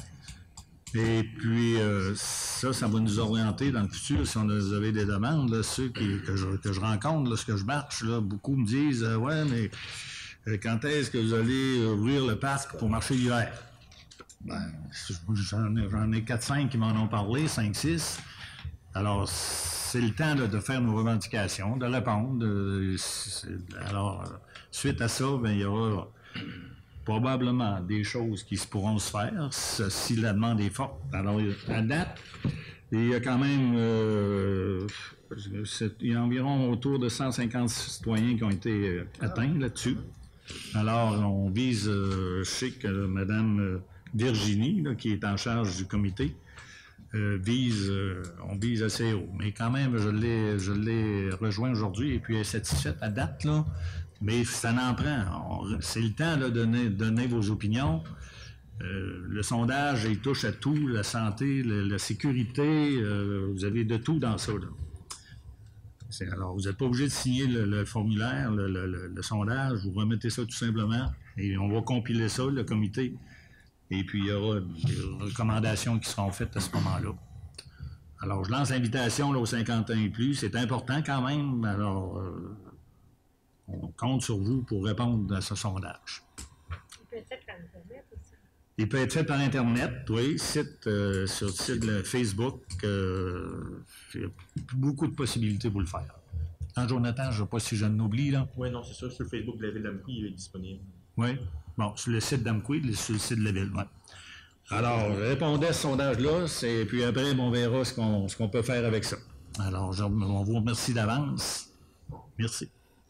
Et puis, euh, ça, ça va nous orienter dans le futur si on a, vous avez des demandes. Là, ceux qui, que, je, que je rencontre, lorsque je marche, là, beaucoup me disent euh, « Ouais, mais... quand est-ce que vous allez ouvrir le parc pour marcher l'hiver? » Ben, j'en ai, j'en ai quatre cinq qui m'en ont parlé, cinq six. Alors, c'est le temps là, de faire nos revendications, de répondre. De, alors, suite à ça, ben, il y aura probablement des choses qui se pourront se faire si la demande est forte. Alors, à date, il y a quand même... Euh, il y a environ autour de cent cinquante citoyens qui ont été atteints là-dessus. Alors, on vise, euh, je sais que Mme euh, Virginie, là, qui est en charge du comité, euh, vise, euh, on vise assez haut. Mais quand même, je l'ai, je l'ai rejoint aujourd'hui et puis elle est satisfaite à date, là. Mais ça n'en prend. On, c'est le temps là, de donner, donner vos opinions. Euh, le sondage, il touche à tout, la santé, la, la sécurité, euh, vous avez de tout dans ça, là. C'est, alors, vous n'êtes pas obligé de signer le, le formulaire, le, le, le, le sondage, vous remettez ça tout simplement et on va compiler ça, le comité, et puis il y aura des recommandations qui seront faites à ce moment-là. Alors, je lance l'invitation là, aux cinquante ans et plus, c'est important quand même, alors euh, on compte sur vous pour répondre à ce sondage. Il peut être fait par Internet aussi. Il peut être fait par Internet, oui, site, euh, sur le site de Facebook. Euh, il y a beaucoup de possibilités pour le faire. Hein, Jonathan, je ne sais pas si je n'oublie, là. Oui, non, c'est ça. Sur le Facebook de la ville d'Amqui, il est disponible. Oui. Bon, sur le site d'Amqui, sur le site de la ville, oui. Alors, répondez à ce sondage-là, c'est, puis après, on verra ce qu'on, ce qu'on peut faire avec ça. Alors, je, on vous remercie d'avance. Merci.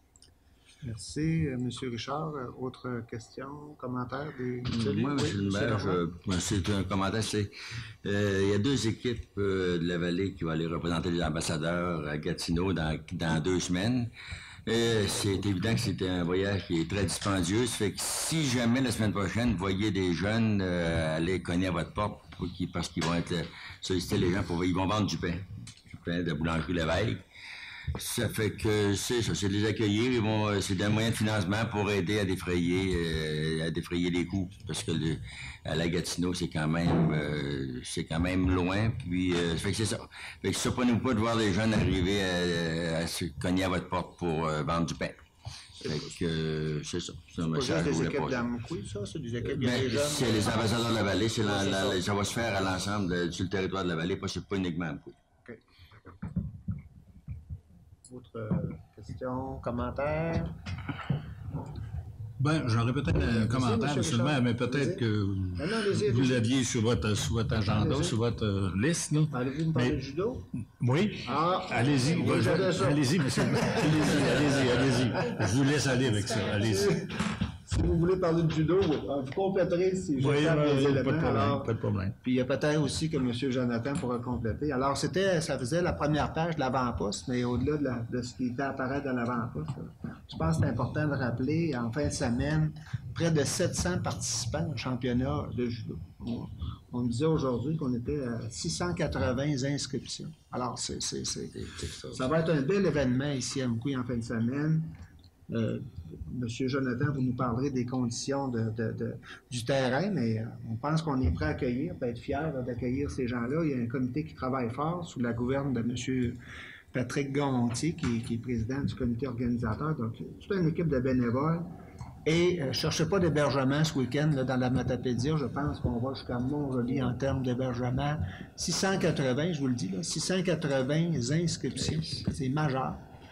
Merci. Euh, Monsieur Richard, euh, autre question, commentaire des... Moi, oui, M. le maire, je, c'est un commentaire, c'est... Euh, il y a deux équipes euh, de la vallée qui vont aller représenter les ambassadeurs à Gatineau dans, dans deux semaines. Euh, c'est évident que c'était un voyage qui est très dispendieux. Ça fait que si jamais la semaine prochaine, vous voyez des jeunes euh, aller cogner à votre porte pour qu'ils, parce qu'ils vont être euh, solliciter les gens pour... Ils vont vendre du pain. Du pain de boulangerie Lévesque. Ça fait que c'est ça, c'est de les accueillir. Ils vont, c'est un moyen de financement pour aider à défrayer, euh, à défrayer les coûts, parce que le, à la Gatineau, c'est quand même, euh, c'est quand même loin. Puis, euh, ça fait que c'est ça. Fait que ça ne nous pas de voir les jeunes arriver à, à se cogner à votre porte pour euh, vendre du pain. Fait que euh, c'est ça. C'est un message que je vous voulais équipes passer. d'Amqui, ça? C'est des équipes, il y a Ben, des jeunes? c'est les ambassadeurs de la vallée. C'est la, la, la, ça va se faire à l'ensemble de, sur le territoire de la vallée, pas, c'est pas uniquement Amqui. OK. Autre question, commentaire? Ben, j'aurais peut-être un Vas-y, commentaire, monsieur monsieur le maire, Richard. mais peut-être Vas-y. que Non, non, allez-y, vous allez-y. l'aviez sur votre, sur votre agenda, Allez-y. sur votre euh, liste. Là. Allez-vous me parler Mais- de judo? Oui. Ah, Allez-y, oui, va- j'avais ça. allez-y, monsieur. Allez-y, allez-y, allez-y. Je vous laisse aller avec ça. Allez-y. Si vous voulez parler de judo, vous compléterez si je Oui, tape oui, les oui, pas de éléments. problème, Alors, pas de problème. puis il y a peut-être aussi que M. Jonathan pourra compléter. Alors, c'était, ça faisait la première page de l'avant-poste, mais au-delà de, la- de ce qui était apparaître dans l'avant-poste, là, je pense que c'est important de rappeler, en fin de semaine, près de sept cents participants au championnat de judo. On, on me disait aujourd'hui qu'on était à six cent quatre-vingts inscriptions. Alors, c'est, c'est, c'est, ça va être un bel événement ici à Amqui en fin de semaine. Euh, Monsieur Jonathan, vous nous parlerez des conditions de, de, de, du terrain, mais euh, on pense qu'on est prêt à accueillir, peut être fiers là, d'accueillir ces gens-là. Il y a un comité qui travaille fort sous la gouverne de M. Patrick Gontier, qui, qui est président du comité organisateur. Donc, toute une équipe de bénévoles Et ne euh, cherchez pas d'hébergement ce week-end là, dans la Matapédia. Je pense qu'on va jusqu'à Montjoli en termes d'hébergement. six cent quatre-vingts, je vous le dis, là, six cent quatre-vingts inscriptions. C'est majeur.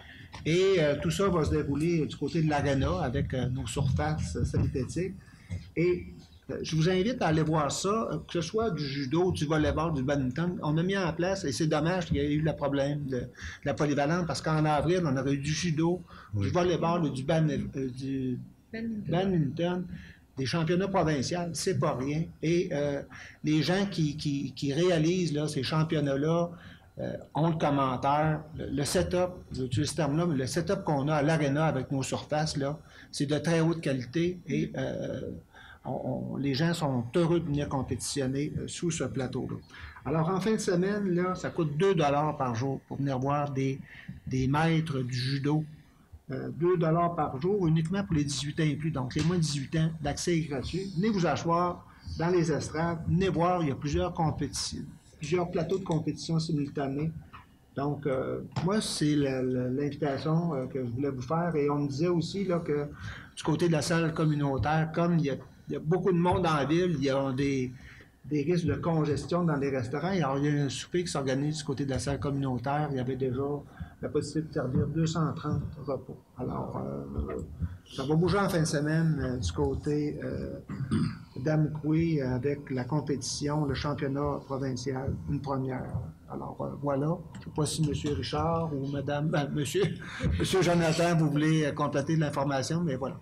Et euh, tout ça va se dérouler du côté de l'Arena avec euh, nos surfaces euh, synthétiques. Et euh, je vous invite à aller voir ça, euh, que ce soit du judo, du volleyball, du badminton. On a mis en place, et c'est dommage qu'il y ait eu le problème de, de la polyvalente, parce qu'en avril, on aurait eu du judo, oui. du volleyball, du, ban, euh, du badminton, des championnats provinciaux, c'est pas rien. Et euh, les gens qui, qui, qui réalisent là, ces championnats-là euh, ont le commentaire, le, le setup, j'utilise ce terme-là, mais le setup qu'on a à l'Arena avec nos surfaces, là, c'est de très haute qualité et euh, on, on, les gens sont heureux de venir compétitionner euh, sous ce plateau-là. Alors, en fin de semaine, là, ça coûte deux dollars par jour pour venir voir des, des maîtres du judo. Euh, deux dollars par jour, uniquement pour les dix-huit ans et plus. Donc, les moins de dix-huit ans, l'accès est gratuit. Venez vous asseoir dans les estrades. Venez voir, il y a plusieurs compétitions, plusieurs plateaux de compétition simultanés. Donc, euh, moi, c'est l'invitation euh, que je voulais vous faire. Et on me disait aussi là, que du côté de la salle communautaire, comme il y a, il y a beaucoup de monde dans la ville, il y a des, des risques de congestion dans les restaurants. Alors, il y a un souper qui s'organise du côté de la salle communautaire. Il y avait déjà la possibilité de servir deux cent trente repas. Alors, euh, ça va bouger en fin de semaine euh, du côté euh, d'Amkoui avec la compétition, le championnat provincial, une première. Alors, euh, voilà. Je ne sais pas si M. Richard ou Mme, ben, Monsieur, Monsieur Jonathan, vous voulez euh, compléter l'information, mais voilà.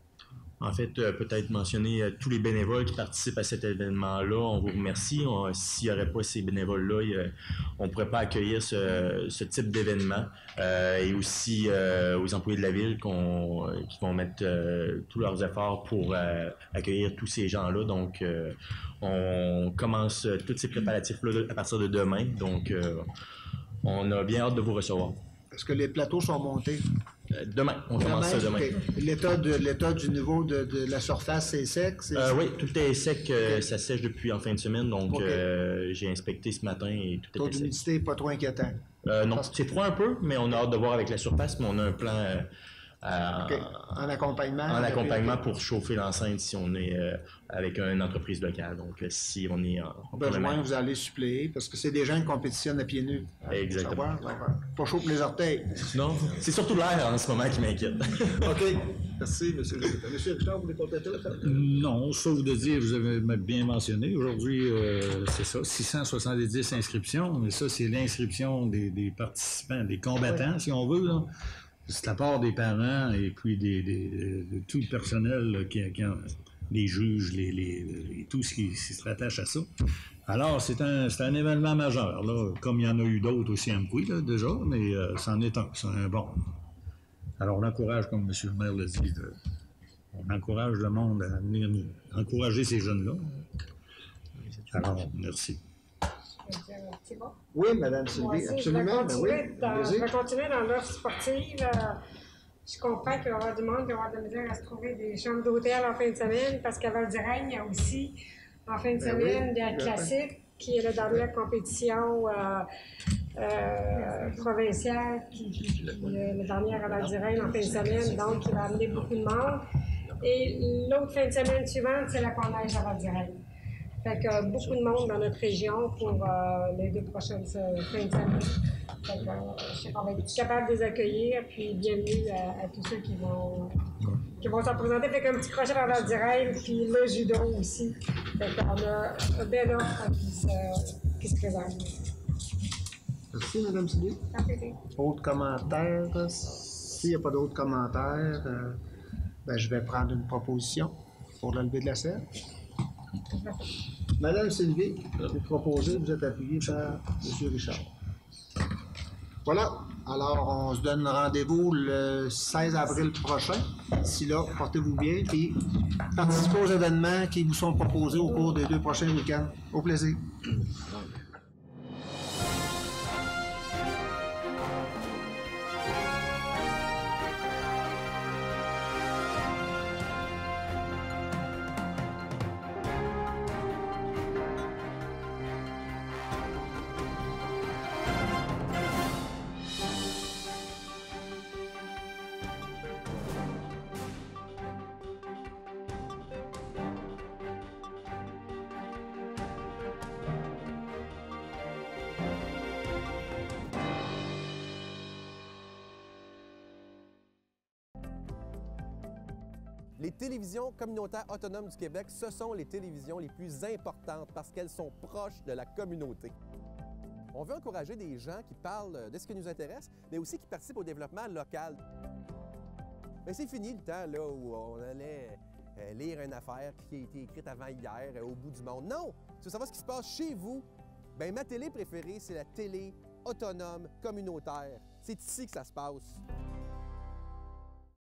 En fait, euh, peut-être mentionner euh, tous les bénévoles qui participent à cet événement-là. On vous remercie. S'il n'y aurait pas ces bénévoles-là, euh, on ne pourrait pas accueillir ce, ce type d'événement. Euh, et aussi euh, aux employés de la ville qu'on, euh, qui vont mettre euh, tous leurs efforts pour euh, accueillir tous ces gens-là. Donc, euh, on commence euh, tous ces préparatifs-là à partir de demain. Donc, euh, on a bien hâte de vous recevoir. Est-ce que les plateaux sont montés? Euh, demain, on demain, commence ça demain. Okay. L'état de l'état du niveau de, de la surface, c'est sec? Euh, oui, tout est sec. Euh, okay. Ça sèche depuis en fin de semaine, donc okay. euh, j'ai inspecté ce matin et tout Taux était sec. L'humidité n'est pas trop inquiétant? Euh, non, Parce... c'est froid un peu, mais on a hâte de voir avec la surface, mais on a un plan euh, à, okay. en accompagnement, en accompagnement pour chauffer l'enceinte si on est euh, avec une entreprise locale. Donc, si on est en, en besoin, vous allez suppléer, parce que c'est des gens qui compétitionnent à pieds nus. Exactement. Pas chaud pour les orteils. Non, c'est surtout l'air en ce moment qui m'inquiète. OK. Merci, M. Monsieur Richard, vous voulez compléter la table? Non, sauf de dire, vous avez bien mentionné, aujourd'hui, euh, c'est ça, six cent soixante-dix inscriptions, mais ça, c'est l'inscription des, des participants, des combattants, oui. si on veut, là. C'est la part des parents et puis des, des, de, de tout le personnel là, qui, qui a, les juges, les, les, les, tout ce qui, qui se rattache à ça. Alors, c'est un, c'est un événement majeur, là, comme il y en a eu d'autres aussi à Amkoui, là, déjà, mais euh, c'en est un, c'est un bon. Alors, on encourage, comme M. le maire l'a dit, de, on encourage le monde à venir encourager ces jeunes-là. Alors, merci. Oui, Mme Sylvie, absolument. Je vais, ben oui. dans, je vais continuer dans l'offre sportive. Euh, je comprends qu'il va y avoir du monde qui va avoir de la misère à se trouver des chambres d'hôtel en fin de semaine, parce qu'à Val-d'Irène, il y a aussi, en fin de ben semaine, oui, il y a classique, qui est la dernière compétition euh, euh, provinciale, qui, qui, qui est la dernière à Val-d'Irène en fin de semaine, donc qui va amener beaucoup de monde. Et l'autre fin de semaine suivante, c'est la Conneige à Val-d'Irène. Fait que euh, beaucoup de monde dans notre région pour euh, les deux prochaines euh, fins de semaine. Fait que, euh, on va être capable de les accueillir, puis bienvenue à, à tous ceux qui vont, qui vont s'en présenter. Fait qu'un petit crochet par la direct, puis le judo aussi. Fait qu'on a un bel offre qui se, qui se présente. Merci, Mme Sylvie. Autres commentaires? S'il n'y a pas d'autres commentaires, euh, ben, je vais prendre une proposition pour le lever de la scène. Madame Sylvie, vous proposez, vous êtes appuyée par M. Richard. Voilà. Alors, on se donne rendez-vous le seize avril prochain. D'ici là, portez-vous bien et participez aux événements qui vous sont proposés au cours des deux prochains week-ends. Au plaisir. Les télévisions communautaires autonomes du Québec, ce sont les télévisions les plus importantes parce qu'elles sont proches de la communauté. On veut encourager des gens qui parlent de ce qui nous intéresse, mais aussi qui participent au développement local. Mais c'est fini le temps là, où on allait euh, lire une affaire qui a été écrite avant hier, euh, au bout du monde. Non! Tu veux savoir ce qui se passe chez vous? Bien, ma télé préférée, c'est la télé autonome communautaire. C'est ici que ça se passe.